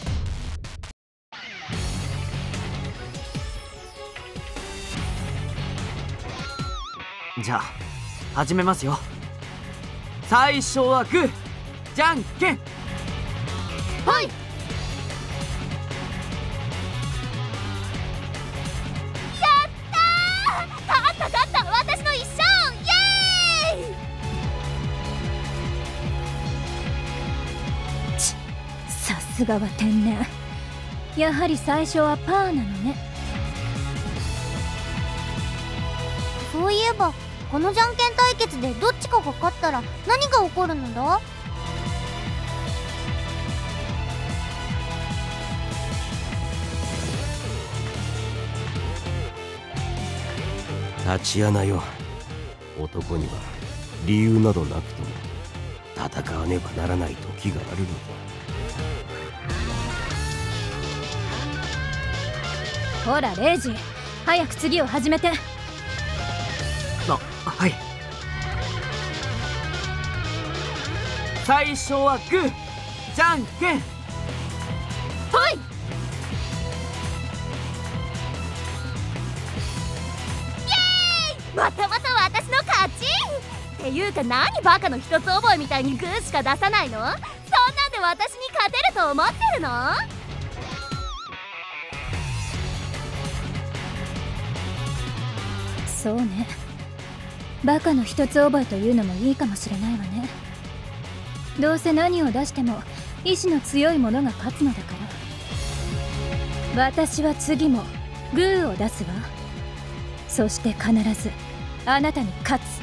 じゃあ始めますよ。最初はグーじゃんけん。 はい。勝った私の一勝。イエーイ。 さすがは天然。やはり最初はパーなのね。 そういえばこのじゃんけん対決でどっちかが勝ったら何が起こるのだ？ 立ち穴よ。男には理由などなくとも戦わねばならない時があるのだ。 ほらレイジ、早く次を始めて。 はい。最初はグーじゃんけん。 はい。またまた私の勝ちっていうか、何バカの一つ覚えみたいにグーしか出さないの？そんなんで私に勝てると思ってるの？ そうね、バカの一つ覚えというのもいいかもしれないわね。どうせ何を出しても意志の強い者が勝つのだから。私は次もグーを出すわ。そして必ずあなたに勝つ。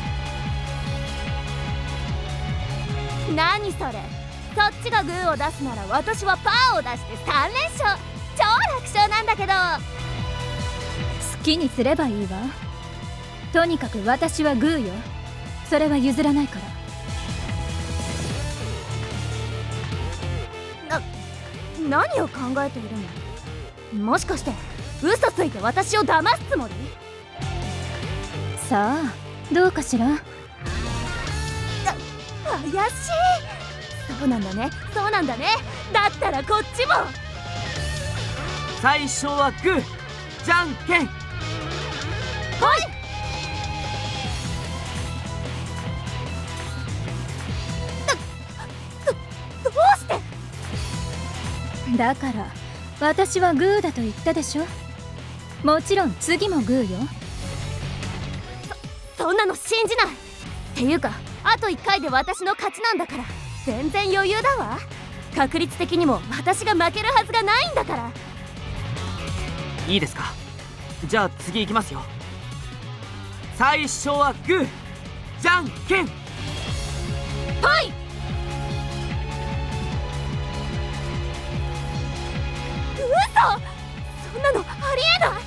何それ？そっちがグーを出すなら私はパーを出して3連勝。超楽勝なんだけど。 好きにすればいいわ。とにかく私はグーよ。それは譲らないから。 何を考えているの？もしかして嘘ついて私を騙すつもり？ さあどうかしら。 怪しい。そうなんだね、そうなんだね。だったらこっちも。 最初はグーじゃんけん。 はい。どうして？ だから私はグーだと言ったでしょ。もちろん次もグーよ。 そんなの信じない。っていうかあと1回で私の勝ちなんだから全然余裕だわ。確率的にも私が負けるはずがないんだから。 いいですか。じゃあ次行きますよ。最初はグーじゃんけんはい。そんなのありえない。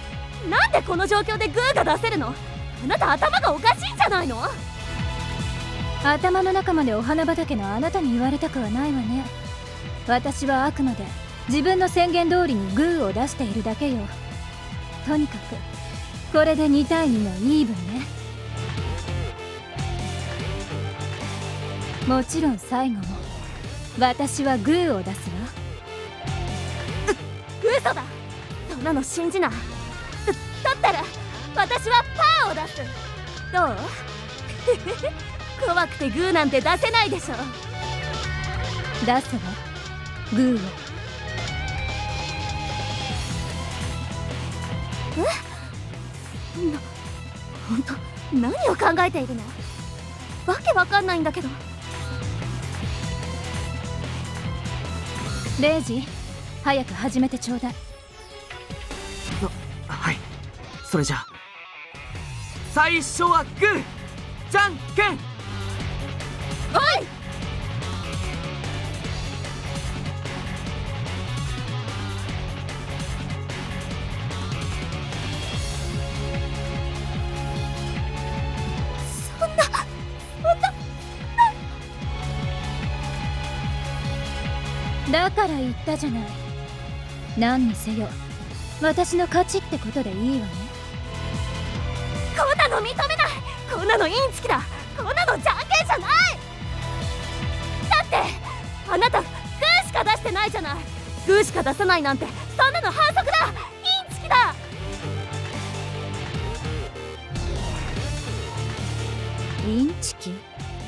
なんでこの状況でグーが出せるの。あなた頭がおかしいんじゃないの。 頭の中までお花畑のあなたに言われたくはないわね。私はあくまで自分の宣言通りにグーを出しているだけよ。とにかくこれで2対2のイーブンね。もちろん最後も私はグーを出すわ。 嘘だ。そんなの信じない。だったら私はパーを出す。どう怖くてグーなんて出せないでしょ。 出すわグーを。 本当何を考えているの。わけわかんないんだけど。 レイジ、早く始めてちょうだい。 はい、それじゃあ最初はグーじゃんけんはい。 だから言ったじゃない。何にせよ私の勝ちってことでいいわね。 こんなの認めない。こんなのインチキだ。こんなのじゃんけんじゃない。だってあなたグーしか出してないじゃない。グーしか出さないなんてそんなの反則だ。インチキだ。 インチキ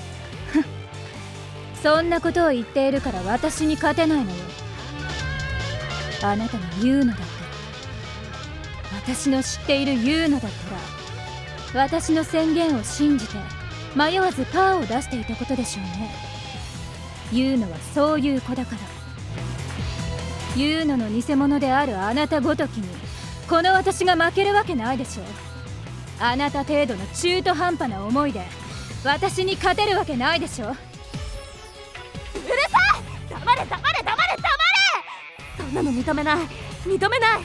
そんなことを言っているから私に勝てないのよ。あなたが言うのだったら、私の知っている言うのだったら、私の宣言を信じて迷わずパーを出していたことでしょうね。言うのはそういう子だから。言うのの偽物であるあなたごときにこの私が負けるわけないでしょう。あなた程度の中途半端な思いで私に勝てるわけないでしょう。 うるさい。黙れ黙れ黙れ黙れ。そんなの認めない認めない認めない認めない。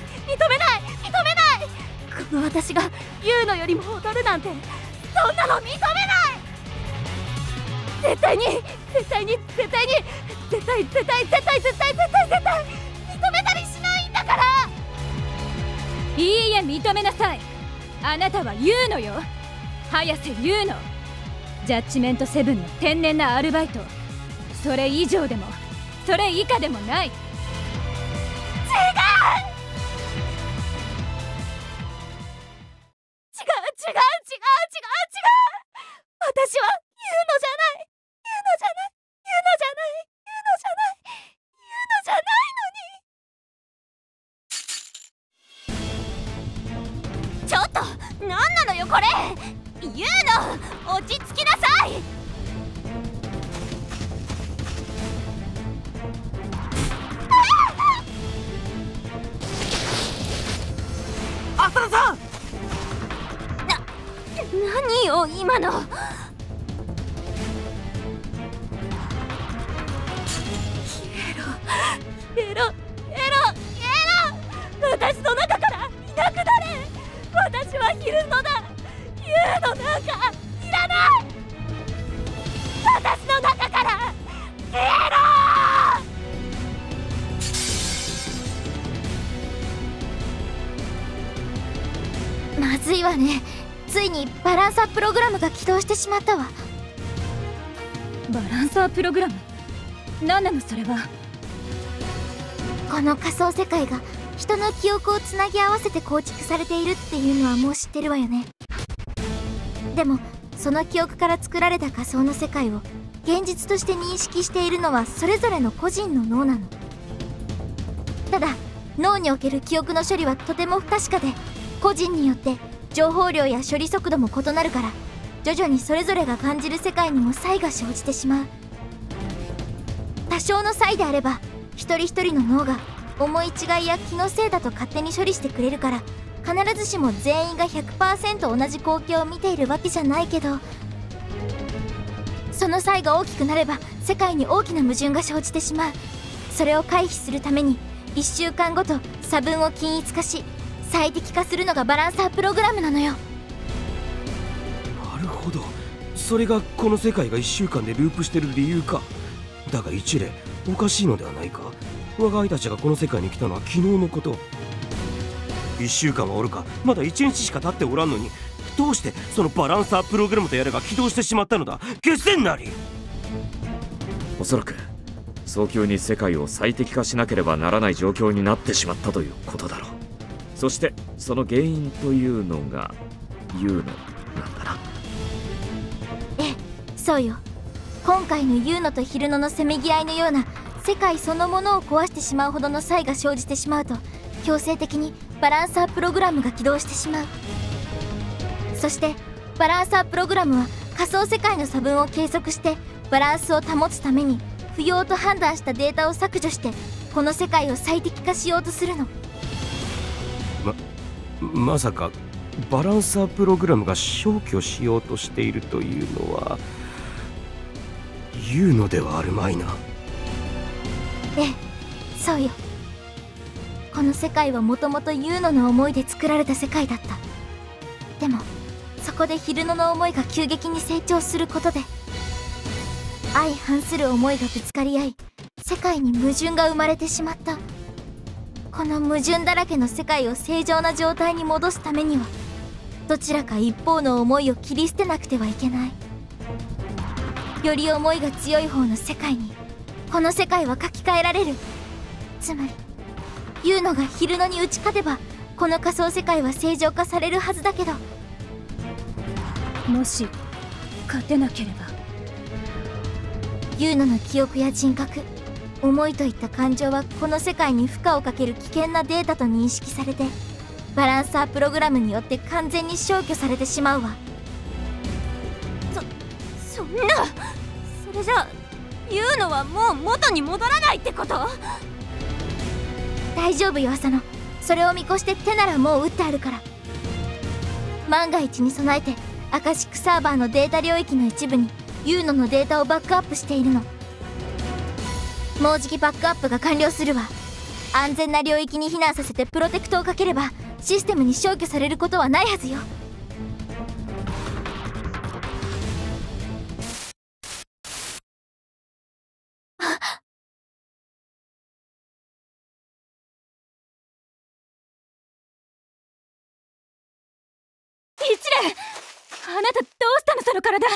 この私がユウのよりも劣るなんてそんなの認めない。絶対に絶対に絶対に絶対絶対絶対絶対絶対絶対認めたりしないんだから。 いいえ認めなさい。あなたはユウのよ。早瀬ユウのジャッジメント7の天然なアルバイト。それ以上でもそれ以下でもない。違う。 私はユウのじゃないユウのじゃないユウのじゃないユウのじゃないユウのじゃないのに。ちょっと何なのよこれ。ユウの落ち着きなさい。 浅田さん。 何よ今の。エロ私の中からいなくなれ。私はヒルトだ。ユウのなんかいらない。私の中からエロ。 まずいわね。ついにバランサープログラムが起動してしまったわ。 バランサープログラム？何なのそれは。 この仮想世界が人の記憶をつなぎ合わせて構築されているっていうのはもう知ってるわよね。でもその記憶から作られた仮想の世界を現実として認識しているのはそれぞれの個人の脳なの。ただ脳における記憶の処理はとても不確かで、個人によって情報量や処理速度も異なるから、徐々にそれぞれが感じる世界にも差異が生じてしまう。多少の差異であれば一人一人の脳が思い違いや気のせいだと勝手に処理してくれるから、必ずしも全員が 100% 同じ光景を見ているわけじゃないけど、その差異が大きくなれば世界に大きな矛盾が生じてしまう。それを回避するために1週間ごと差分を均一化し最適化するのがバランサープログラムなのよ。 なるほど、それがこの世界が1週間でループしてる理由か。だが一例おかしいのではないか。我が輩たちがこの世界に来たのは昨日のこと。1週間はおるか、まだ1日しか経っておらんのに、どうしてそのバランサープログラムとやらが起動してしまったのだ。決戦なり。 おそらく早急に世界を最適化しなければならない状況になってしまったということだろう。そしてその原因というのがユーノなんだな。 ええ、そうよ。今回のユーノとヒルノのせめぎ合いのような世界そのものを壊してしまうほどの差異が生じてしまうと、強制的にバランサープログラムが起動してしまう。そしてバランサープログラムは仮想世界の差分を計測してバランスを保つために不要と判断したデータを削除してこの世界を最適化しようとするの。 まさかバランサープログラムが消去しようとしているというのは言うのではあるまいな。 ええ、そうよ。この世界はもともとユーノの思いで作られた世界だった。でもそこでヒルノの思いが急激に成長することで相反する思いがぶつかり合い、世界に矛盾が生まれてしまった。この矛盾だらけの世界を正常な状態に戻すためには、どちらか一方の思いを切り捨てなくてはいけない。より思いが強い方の世界にこの世界は書き換えられる。つまりユーノがヒルノに打ち勝てばこの仮想世界は正常化されるはずだけど、 もし勝てなければユーノの記憶や人格、思いといった感情はこの世界に負荷をかける危険なデータと認識されて、バランサープログラムによって完全に消去されてしまうわ。 そんな、それじゃユーノはもう元に戻らないってこと？ 大丈夫よ浅野、それを見越して手ならもう打ってあるから。万が一に備えてアカシックサーバーのデータ領域の一部にユーノのデータをバックアップしているの。もうじきバックアップが完了するわ。安全な領域に避難させてプロテクトをかければシステムに消去されることはないはずよ。 一連、あなたどうしたのその体。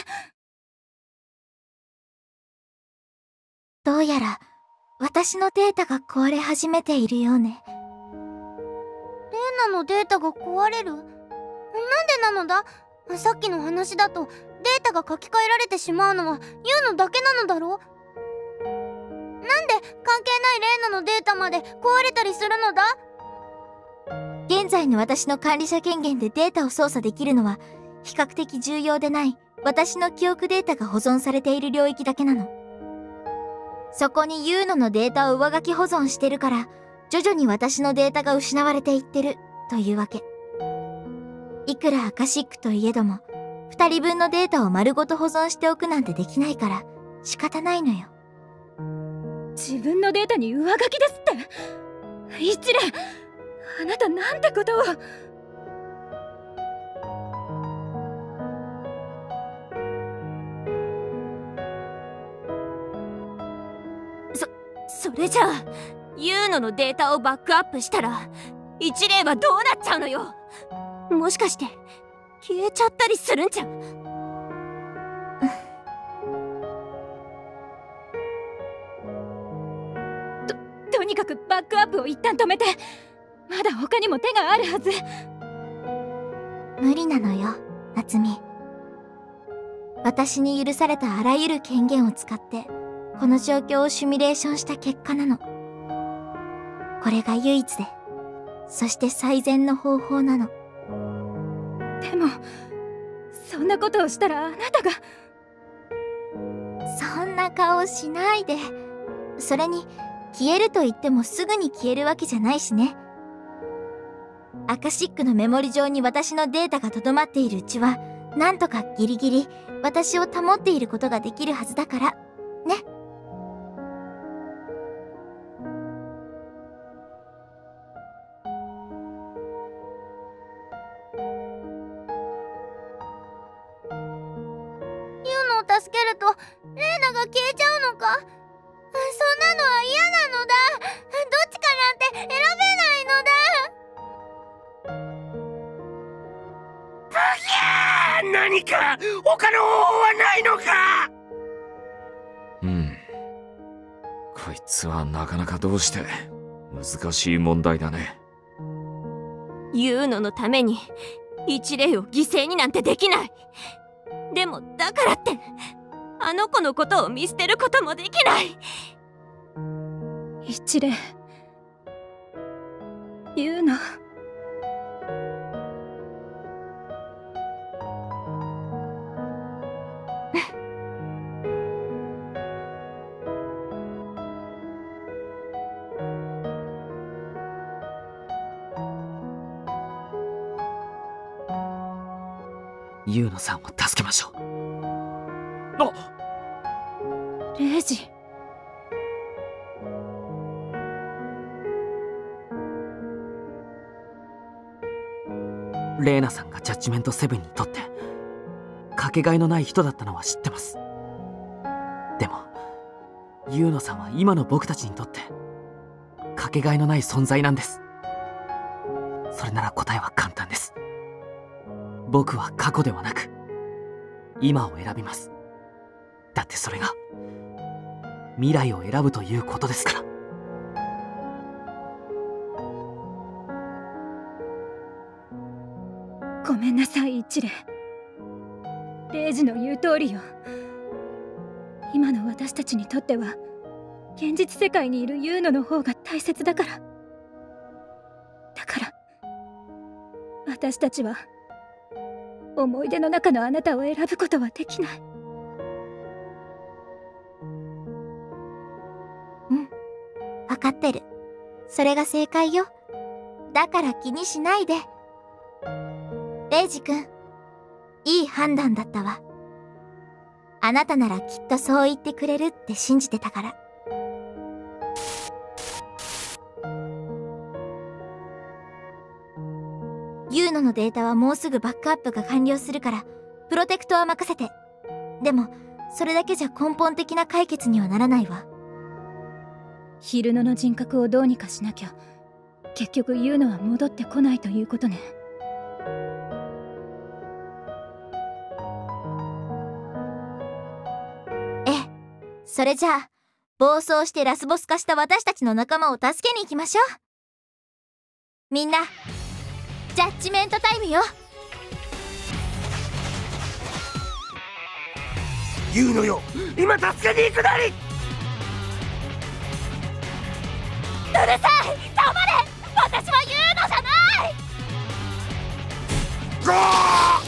どうやら私のデータが壊れ始めているようね。 レイナのデータが壊れる？なんでなのだ？さっきの話だとデータが書き換えられてしまうのはユーノだけなのだろ？なんで関係ないレイナのデータまで壊れたりするのだ？ 現在の私の管理者権限でデータを操作できるのは比較的重要でない私の記憶データが保存されている領域だけなの。そこにユーノのデータを上書き保存してるから、徐々に私のデータが失われていってるというわけ。いくらアカシックといえども2人分のデータを丸ごと保存しておくなんてできないから仕方ないのよ。 自分のデータに上書きですって？一連、あなたなんてことを。 それじゃあユーノのデータをバックアップしたら一例はどうなっちゃうのよ。もしかして消えちゃったりするんじゃ。 とにかくバックアップを一旦止めて。まだ他にも手があるはず。 無理なのよ夏美。私に許されたあらゆる権限を使ってこの状況をシミュレーションした結果なの。 これが唯一で、そして最善の方法なの。 でもそんなことをしたらあなたが。 そんな顔しないで。それに消えると言ってもすぐに消えるわけじゃないしね。アカシックのメモリ上に私のデータがとどまっているうちは、なんとかギリギリ私を保っていることができるはずだからね。 助けるとレイナが消えちゃうのか。そんなのは嫌なのだ。どっちかなんて選べないのだ。 何か他の方法はないのか。 こいつはなかなかどうして難しい問題だね。 ユーノのために一例を犠牲になんてできない。でもだからってあの子のことを見捨てることもできない。 一例言うの。 ユウノさんを助けましょう。 レイジ。 レイナさんがジャッジメント7にとってかけがえのない人だったのは知ってます。でもユウノさんは今の僕たちにとってかけがえのない存在なんです。それなら答えは簡単です。僕は過去ではなく今を選びます。だってそれが未来を選ぶということですから。 ごめんなさい一例。レイジの言う通りよ。今の私たちにとっては現実世界にいるユーノの方が大切だから。だから私たちは思い出の中のあなたを選ぶことはできない。 分かってる。それが正解よ。だから気にしないで。レイジ君、いい判断だったわ。あなたならきっとそう言ってくれるって信じてたから。ユーノのデータはもうすぐバックアップが完了するから、プロテクトは任せて。でもそれだけじゃ根本的な解決にはならないわ。 ヒルノの人格をどうにかしなきゃ結局ユーノは戻ってこないということね。 ええ、それじゃあ暴走してラスボス化した私たちの仲間を助けに行きましょう。みんなジャッジメントタイムよ。 言うのよ、今助けに行くなり。 うるさい、黙れ。私はユーノじゃない。 ゴー！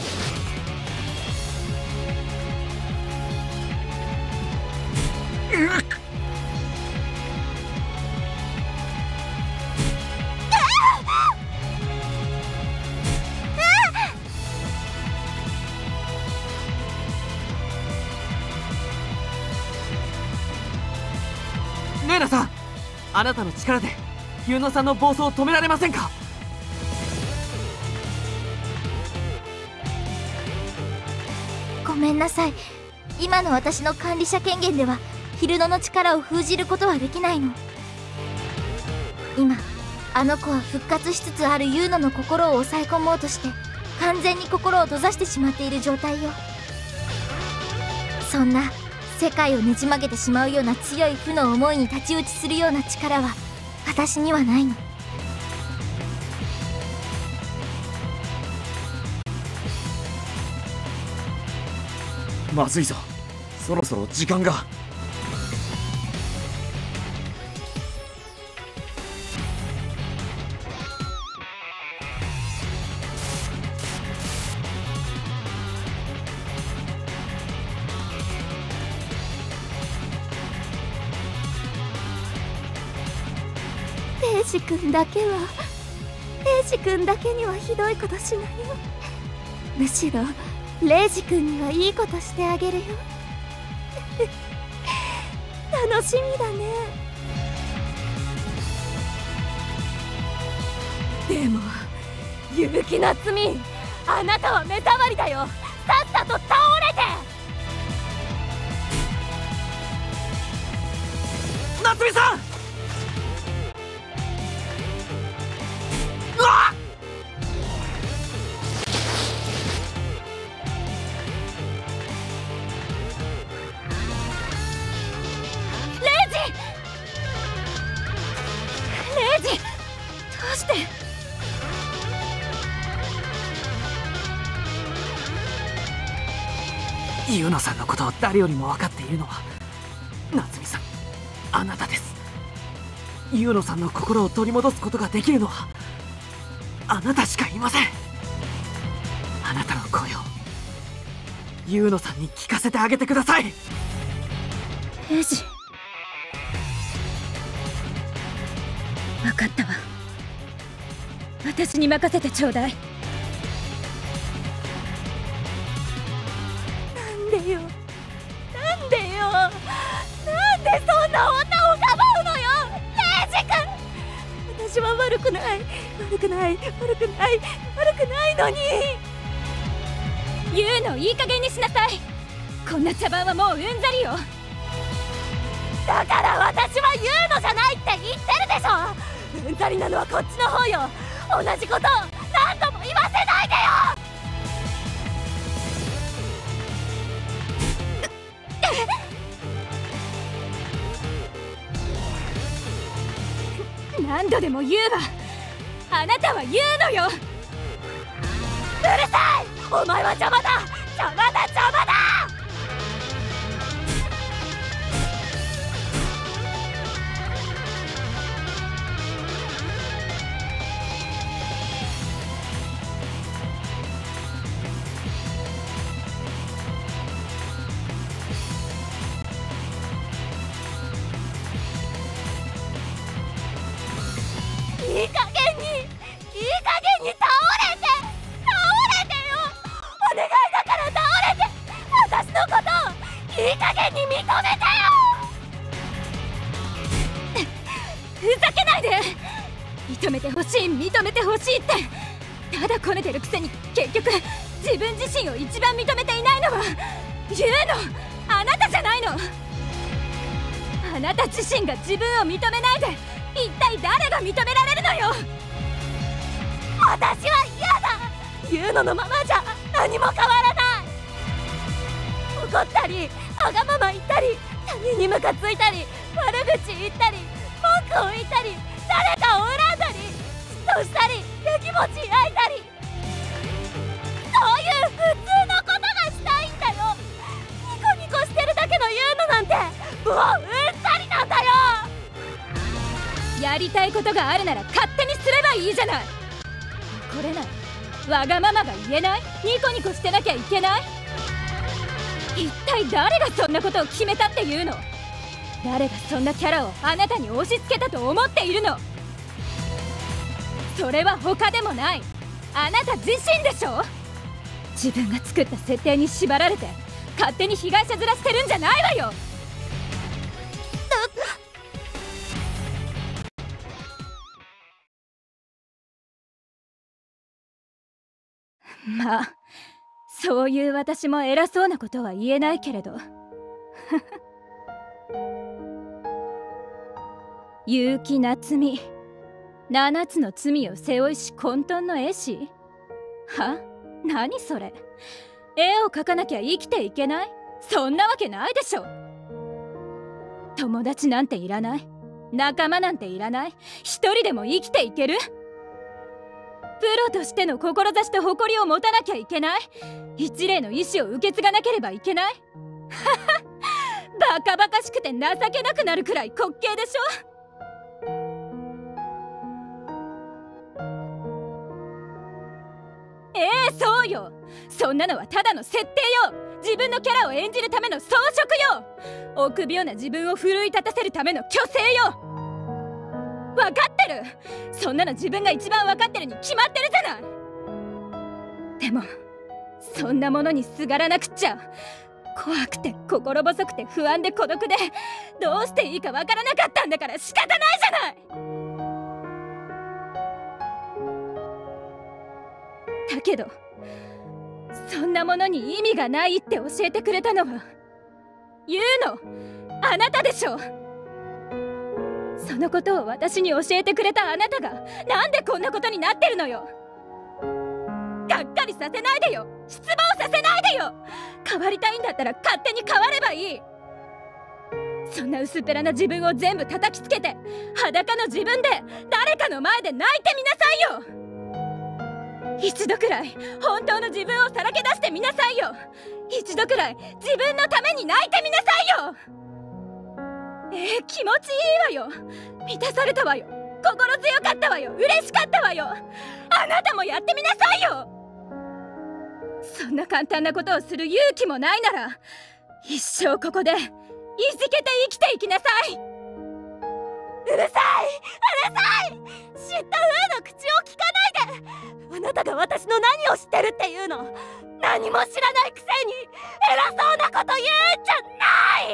レイナさん、あなたの力でユウノさんの暴走を止められませんか？ ごめんなさい。今の私の管理者権限ではヒルノの力を封じることはできないの。今あの子は復活しつつあるユーノの心を抑え込もうとして完全に心を閉ざしてしまっている状態よ。そんな世界をねじ曲げてしまうような強い負の思いに太刀打ちするような力は私にはないの。 まずいぞ、そろそろ時間が。 イジ君だけはレイジ君だけにはひどいことしないよ。むしろレイジ君にはいいことしてあげるよ。楽しみだね。でも結城夏美、あなたは目障りだよ。さっさと倒れて。 夏美さん、うわっ！ レイジどうして。 ユノさんのことを誰よりも分かっているのは夏美さん、あなたです。ユノさんの心を取り戻すことができるのはあなたしかいません。あなたの声をユノさんに聞かせてあげてください。 レイジ、分かったわ。私に任せてちょうだい。 なんでよ、なんでよ、なんでそんな女をかばうのよ、レイジ君。私は悪くない、悪くない、悪くない、悪くないのに。 言うのいい加減にしなさい。こんな茶番はもううんざりよ。 だから私は言うのじゃないって言ってるでしょ。うんざりなのはこっちの方よ。同じことを何度も言わせないでよ。 何度でも言うわ。あなたは言うのよ。 うるさい、お前は邪魔だ、邪魔だ、邪魔だ。いい加減に、いい加減に倒れて、倒れてよ。お願いだから倒れて。私のことをいい加減に認めてよ。 ふざけないで。認めてほしい、認めてほしいってただこねてるくせに、結局自分自身を一番認めていないのは言うのあなたじゃないの。あなた自身が自分を認めないで一体誰が認められるのよ。 私は嫌だ。言うののままじゃ何も変わらない。怒ったりわがまま言ったり、他人にムカついたり、悪口言ったり、文句を言ったり、誰かを恨んだり、嫉妬したり、やきもち焼いたり、そういう普通のことがしたいんだよ。ニコニコしてるだけの言うのなんてもううんざりなんだよ。 やりたいことがあるなら勝手にすればいいじゃない。これない、わがままが言えない、ニコニコしてなきゃいけない。一体誰がそんなことを決めたっていうの。誰がそんなキャラをあなたに押し付けたと思っているの。それは他でもない、あなた自身でしょ。自分が作った設定に縛られて勝手に被害者面してるんじゃないわよ。まあそういう私も偉そうなことは言えないけれど結城夏美、7つの罪を背負いし混沌の絵師。は？何それ。絵を描かなきゃ生きていけない？そんなわけないでしょ。友達なんていらない、仲間なんていらない、一人でも生きていける。プロとしての志と誇りを持たなきゃいけない、一例の意志を受け継がなければいけない。バカバカしくて情けなくなるくらい滑稽でしょ。そうよ。そんなのはただの設定よ。自分のキャラを演じるための装飾よ。臆病な自分を奮い立たせるための虚勢よ。分かってる？ そんなの自分が一番分かってるに決まってるじゃない。でもそんなものにすがらなくっちゃ。怖くて心細くて不安で孤独でどうしていいか分からなかったんだから仕方ないじゃない。だけどそんなものに意味がないって教えてくれたのは言うのあなたでしょ。そのことを私に教えてくれたあなたがなんでこんなことになってるのよ。がっかりさせないでよ。失望させないでよ。変わりたいんだったら勝手に変わればいい。そんな薄っぺらな自分を全部叩きつけて裸の自分で誰かの前で泣いてみなさいよ。一度くらい本当の自分をさらけ出してみなさいよ。一度くらい自分のために泣いてみなさいよ。気持ちいいわよ。満たされたわよ。心強かったわよ。嬉しかったわよ。あなたもやってみなさいよ。そんな簡単なことをする勇気もないなら一生ここでいじけて生きていきなさい。 うるさい、うるさい。知った風の口を聞かないで。あなたが私の何を知ってるっていうの。何も知らないくせに偉そうなこと言うんじゃない。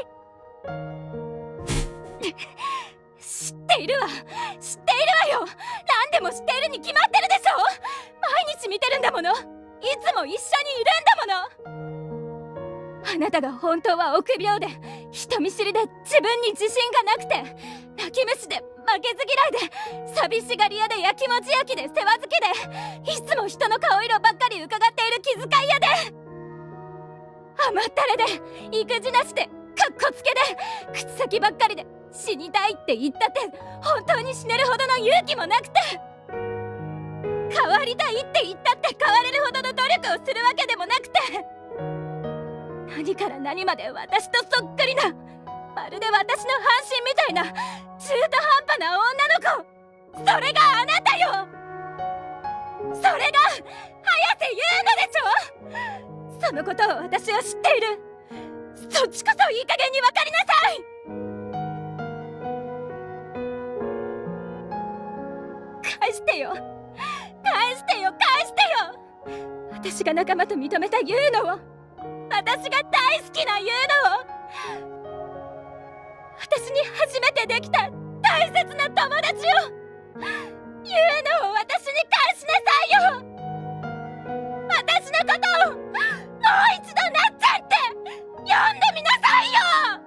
知っているわ、知っているわよ。何でも知っているに決まってるでしょ。毎日見てるんだもの。いつも一緒にいるんだもの。あなたが本当は臆病で人見知りで自分に自信がなくて泣き虫で負けず嫌いで寂しがり屋でやきもち焼きで世話好きでいつも人の顔色ばっかり伺っている気遣い屋で甘ったれで育児なしでかっこつけで口先ばっかりで死にたいって言ったって本当に死ねるほどの勇気もなくて変わりたいって言ったって変われるほどの努力をするわけでもなくて何から何まで私とそっくりなまるで私の半身みたいな中途半端な女の子。それがあなたよ。それが早瀬優乃でしょ。そのことを私は知っている。そっちこそいい加減に分かりなさい。返してよ、返してよ、返してよ。私が仲間と認めた優乃を、私が大好きな優乃を、私に初めてできた大切な友達を、優乃を私に返しなさいよ。私のことをもう一度なっちゃんって呼んでみなさいよ。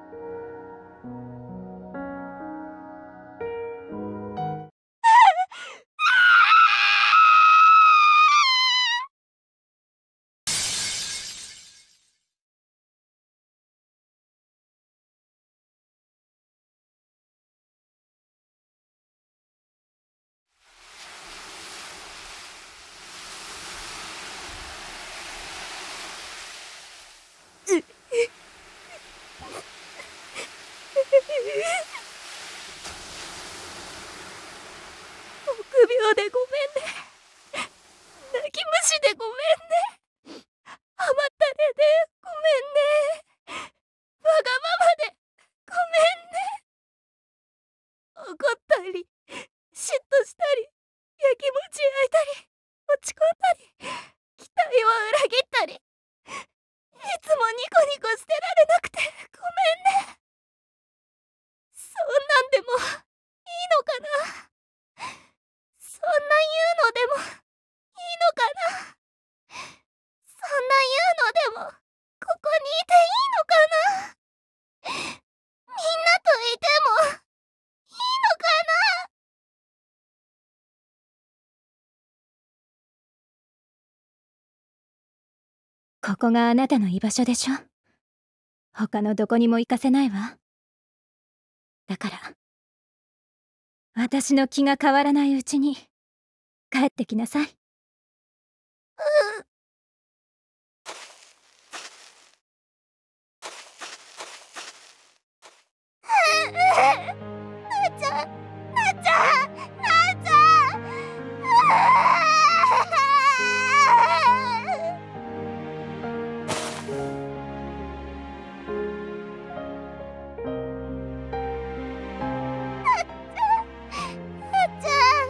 臆病でごめんね。泣き虫でごめんね。甘ったれでごめんね。わがままでごめんね。怒ったり嫉妬したりやきもち焼いたり落ち込んだり期待を裏切ったりいつもニコニコしてられなくてごめんね。そんなんでもいいのかな。そんな言うのでもいいのかな。そんな言うのでもここにいていいのかな。みんなといてもいいのかな。 ここがあなたの居場所でしょ。他のどこにも行かせないわ。だから私の気が変わらないうちに帰ってきなさい。 なっちゃん、なっちゃん、なっちゃん。なっちゃん。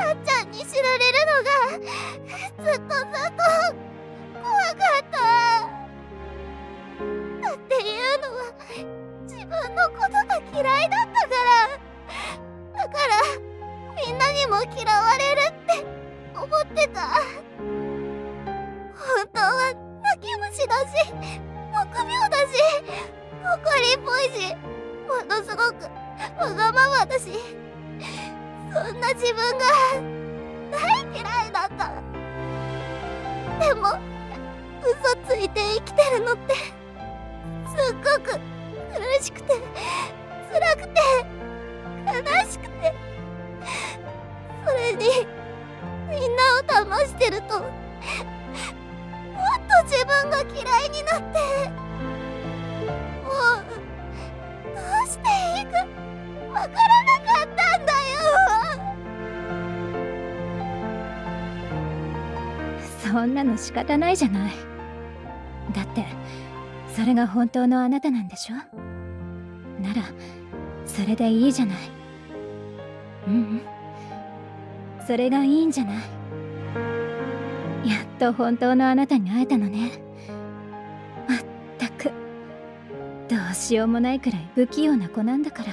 っちゃんに知られるのがずっと怖かった。だって言うのは自分のことが嫌いだったから。だからみんなにも嫌われるって思ってた。本当は泣き虫だし臆病だし怒りっぽいしものすごくわがままだし、そんな自分が大嫌いだった。でも嘘ついて生きてるのってすっごく苦しくて辛くて悲しくて、それにみんなを騙してるともっと自分が嫌いになって、もうどうしていいかわからなかったんだよ。 そんなの仕方ないじゃない。だってそれが本当のあなたなんでしょ。ならそれでいいじゃない。それがいいんじゃない。やっと本当のあなたに会えたのね。まったくどうしようもないくらい不器用な子なんだから。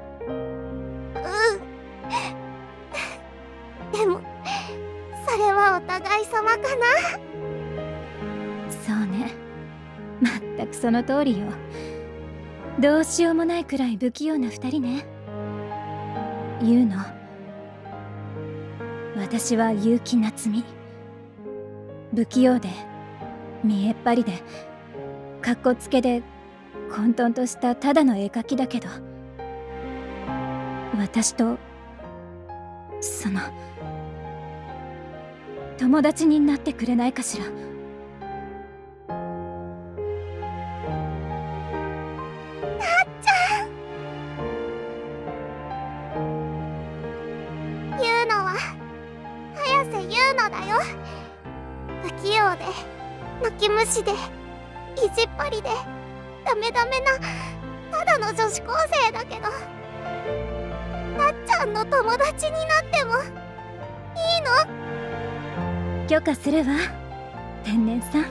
でもそれはお互い様かな。 そうね、まったくその通りよ。どうしようもないくらい不器用な二人ね。言うの、私は結城夏美。不器用で見えっ張りでかっこつけで混沌としたただの絵描きだけど、私と友達になってくれないかしら。 言うのは早瀬言うのだよ。不器用で泣き虫で意地っ張りでダメなただの女子高生だけど、なっちゃんの友達になってもいいの？ 許可するわ、天然さん。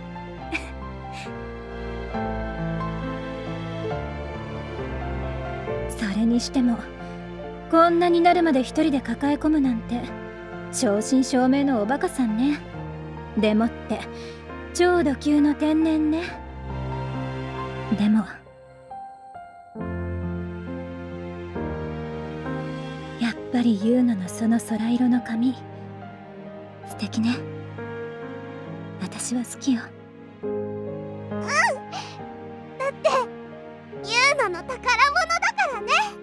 それにしてもこんなになるまで一人で抱え込むなんて正真正銘のおバカさんね。でもって超ド級の天然ね。でもやっぱりユーノのその空色の髪素敵ね。私は好きよ。 だってユーノの宝物だからね。